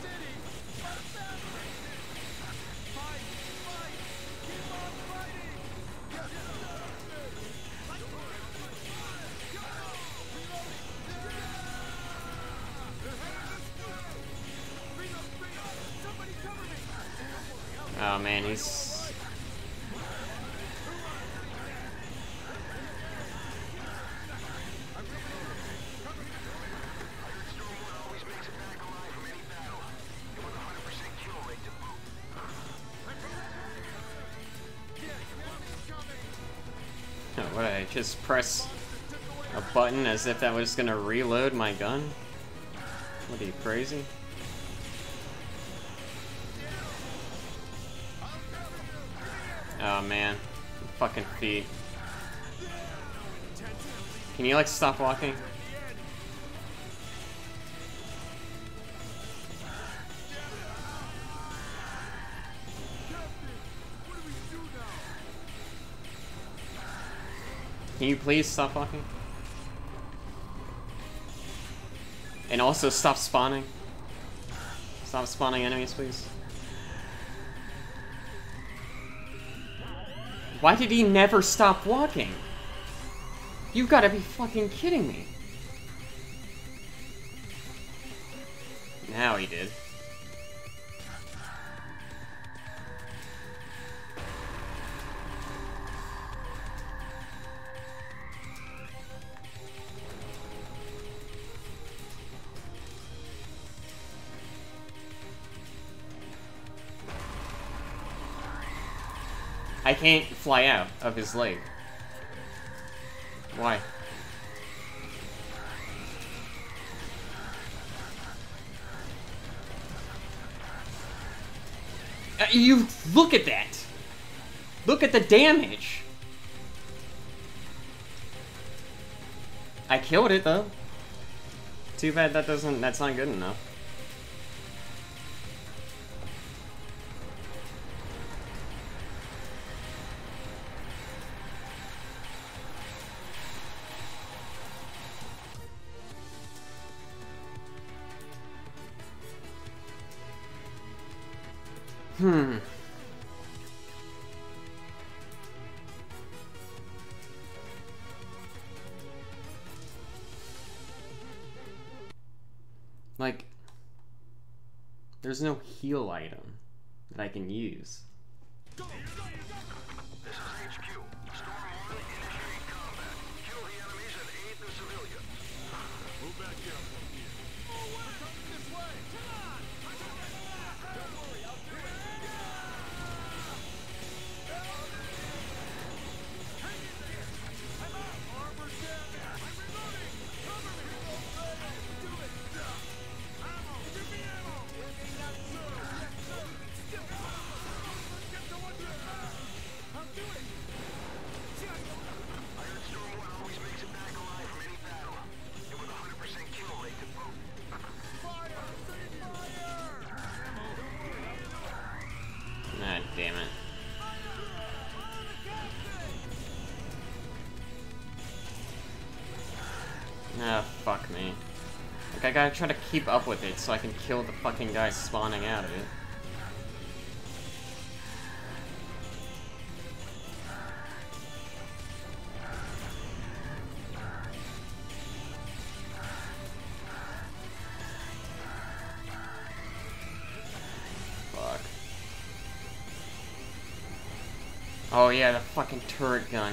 Oh man, he's... What, I just press a button as if that was gonna reload my gun? What, are you crazy? Oh man, fucking feet. Can you like stop walking? Can you please stop walking? And also stop spawning. Stop spawning enemies, please. Why did he never stop walking? You gotta be fucking kidding me. Now he did. I can't fly out of his leg. Why? You look at that! Look at the damage! I killed it though. Too bad that's not good enough. Like, there's no heal item that I can use. This is HQ. Storm 1, initiate combat. Kill the enemies and aid the civilians. Move back down from here. Oh, we're coming this way. Come on. Don't worry, I'll do it. Hang in there. I'm out. Armor's down. I'm reloading. Cover me. Do it. Ammo. Give me ammo. Give me that too. Yes, sir. Still. Get the one to I'll do it. I heard Storm 1 always makes it back alive from any battle. And with 100% kill rate to boot. Fire! Free fire! Ah, damn it. Ah, fuck me. Like, I gotta try to keep up with it so I can kill the fucking guy spawning out of it. Fuck. Oh yeah, the fucking turret gun.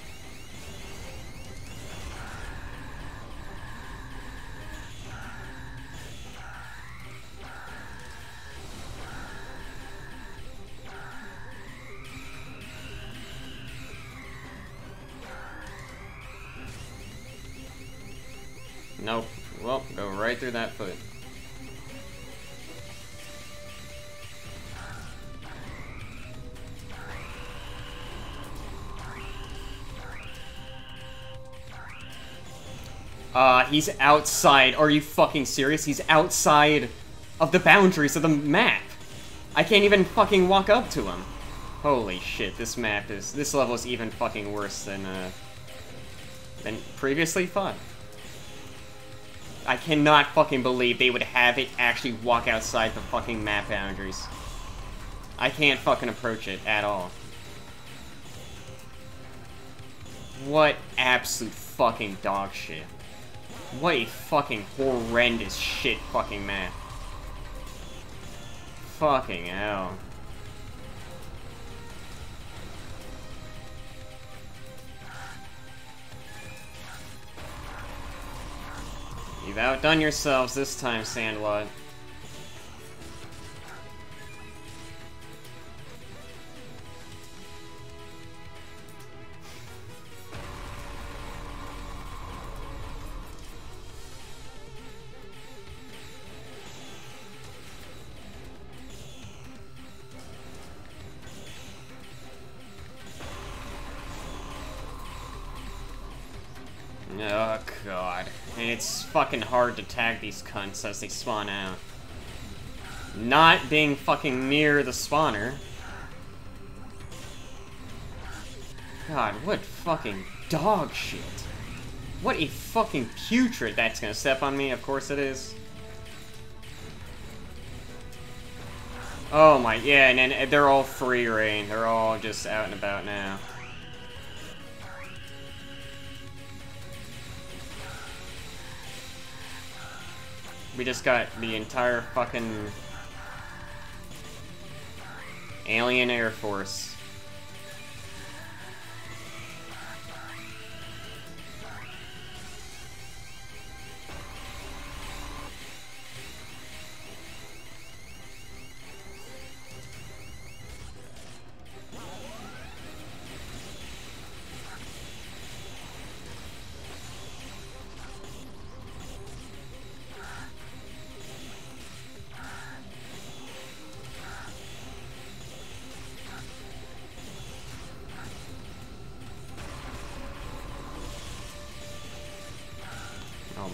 Nope. Well, go right through that foot. He's outside. Are you fucking serious? He's outside of the boundaries of the map. I can't even fucking walk up to him. Holy shit, this level is even fucking worse than previously thought. I cannot fucking believe they would have it actually walk outside the fucking map boundaries. I can't fucking approach it at all. What absolute fucking dog shit. What a fucking horrendous shit fucking map. Fucking hell. You've outdone yourselves this time, Sandlot. Oh god. And it's fucking hard to tag these cunts as they spawn out. Not being fucking near the spawner. God, what fucking dog shit. What a fucking putrid that's gonna step on me, of course it is. Oh my, yeah, and then they're all free reign. They're all just out and about now. We just got the entire fucking alien Air Force.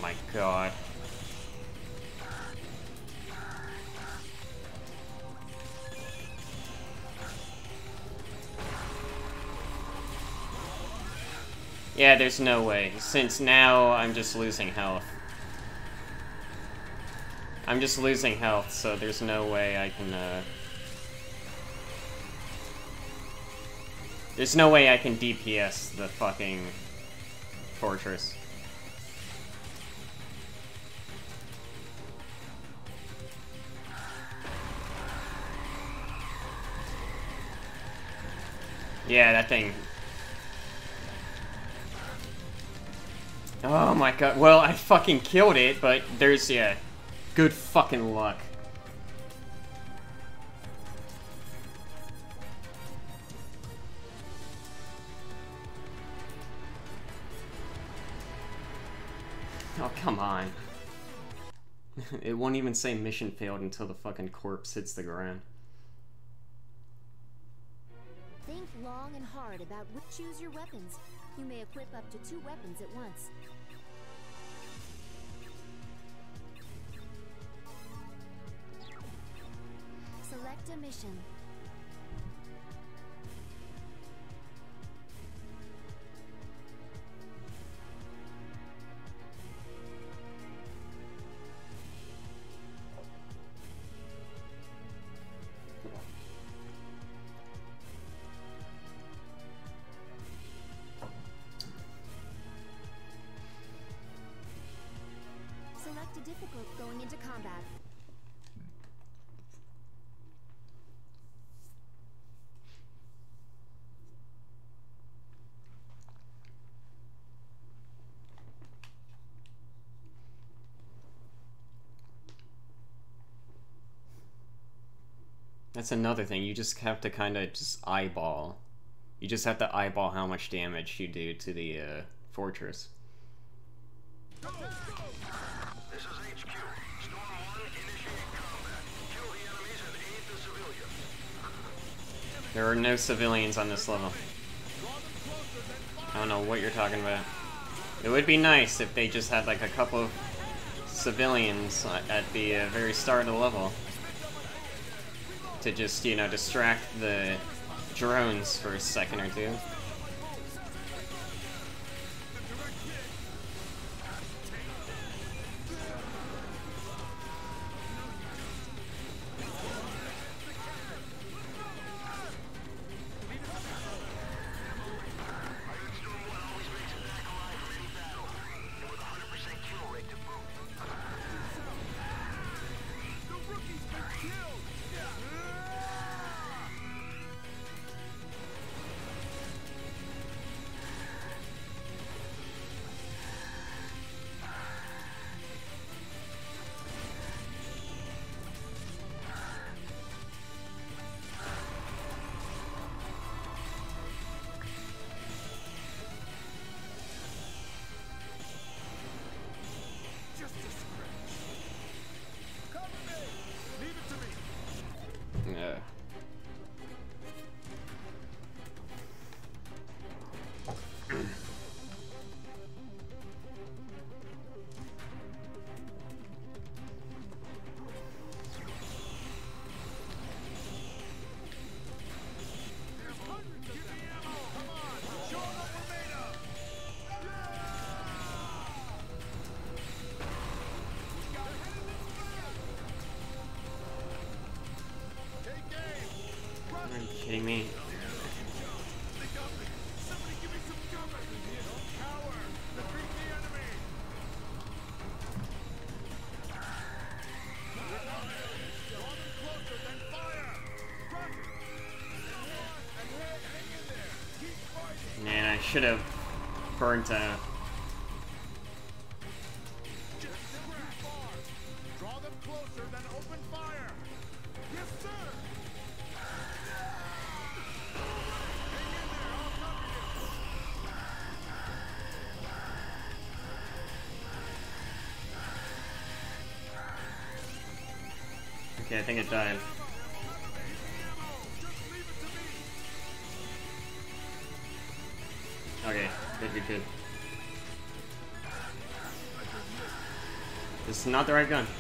my god. Yeah, there's no way, since now I'm just losing health. I'm just losing health, so there's no way I can, there's no way I can DPS the fucking fortress. Yeah, that thing. Oh my god. Well, I fucking killed it, but there's, yeah, good fucking luck. Oh, come on. It won't even say mission failed until the fucking corpse hits the ground. Think long and hard about which choose your weapons. You may equip up to 2 weapons at once. Select a mission. Select a difficult going into combat. That's another thing, you just have to kind of just eyeball. You just have to eyeball how much damage you do to the fortress. This is HQ. Storm 1, initiate combat. Kill the enemies and aid the civilians. There are no civilians on this level. I don't know what you're talking about. It would be nice if they just had like a couple of civilians at the very start of the level. To just, you know, distract the drones for a second or two. Yeah. Are you kidding me? Man, I should have burnt out. Draw them closer, then open fire. Yes, sir. Okay, I think it died. Okay, good. This is not the right gun.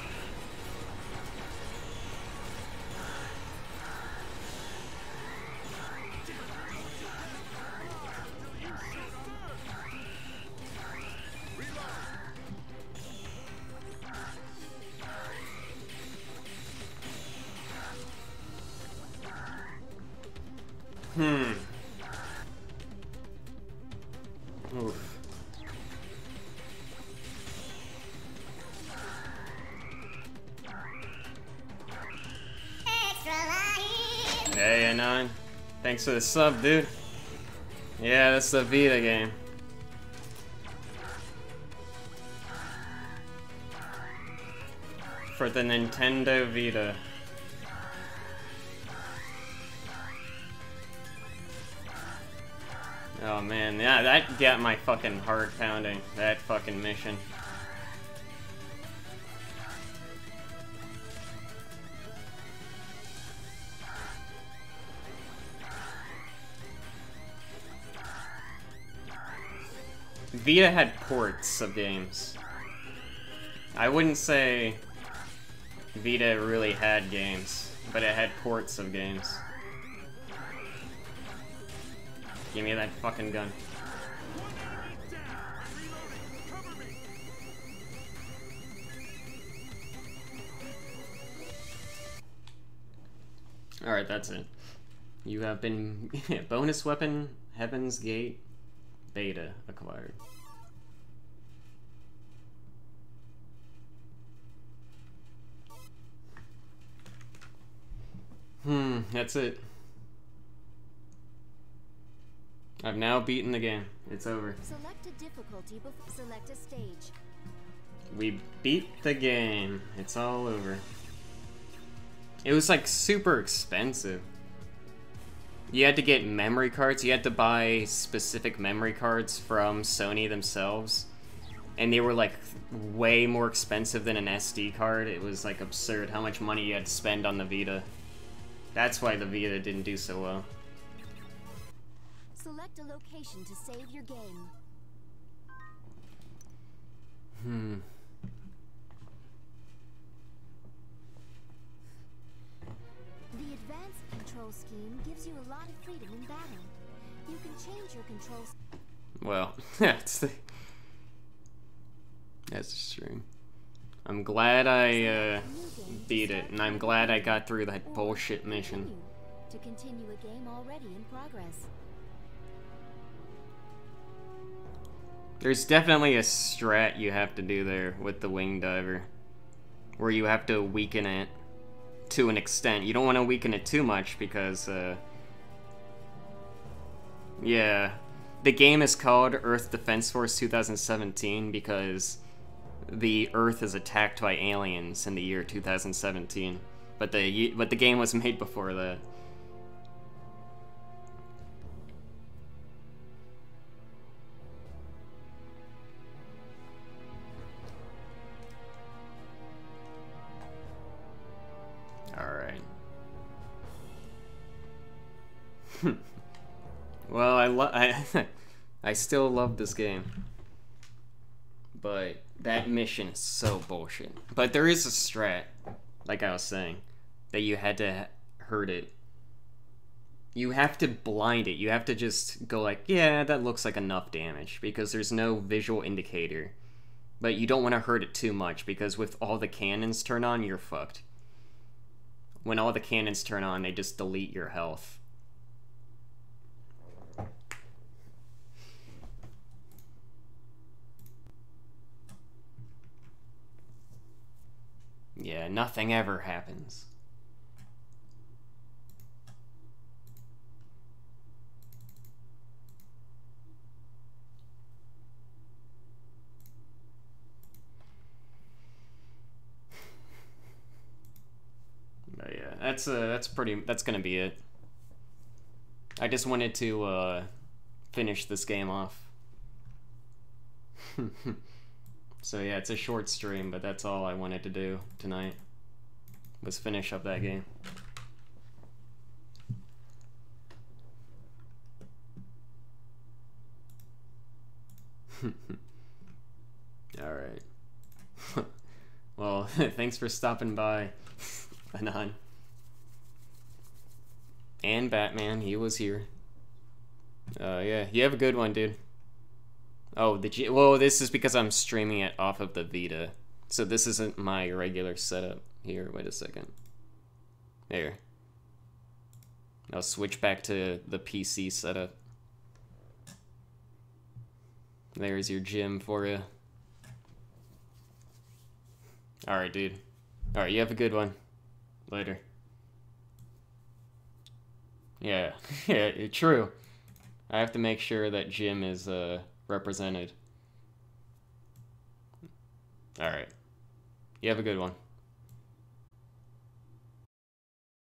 Oof. Hey, A9. Thanks for the sub, dude. Yeah, that's the Vita game. For the Nintendo Vita. Oh man, yeah, that got my fucking heart pounding. That fucking mission. Vita had ports of games. I wouldn't say Vita really had games, but it had ports of games. Give me that fucking gun. Alright, that's it. You have been... bonus weapon, Heaven's Gate, beta acquired. That's it. I've now beaten the game. It's over. Select a difficulty before select a stage. We beat the game. It's all over. It was like super expensive. You had to get memory cards. You had to buy specific memory cards from Sony themselves. And they were like way more expensive than an SD card. It was like absurd how much money you had to spend on the Vita. That's why the Vita didn't do so well. Select a location to save your game. The advanced control scheme gives you a lot of freedom in battle. You can change your controls. Well, that's true. I'm glad I beat it, and I'm glad I got through that bullshit mission. To continue a game already in progress. There's definitely a strat you have to do there with the wing diver, where you have to weaken it to an extent. You don't want to weaken it too much because, yeah, the game is called Earth Defense Force 2017 because the Earth is attacked by aliens in the year 2017, but the game was made before that. Alright. Well, I still love this game. But that mission is so bullshit. But there is a strat, like I was saying, that you had to hurt it. You have to blind it. You have to just go like, yeah, that looks like enough damage, because there's no visual indicator. But you don't want to hurt it too much, because with all the cannons turned on, you're fucked. When all the cannons turn on, they just delete your health. Yeah, nothing ever happens. But yeah, that's gonna be it. I just wanted to finish this game off. So yeah, it's a short stream, but that's all I wanted to do tonight, was finish up that game. Alright. Well, thanks for stopping by, Anon. And Batman, he was here. Yeah, you have a good one, dude. Oh, well, this is because I'm streaming it off of the Vita. So this isn't my regular setup. Here, wait a second. There. I'll switch back to the PC setup. There's your gym for you. Alright, dude. Alright, you have a good one. Later. Yeah, yeah, true. I have to make sure that Jim is represented. Alright. You have a good one.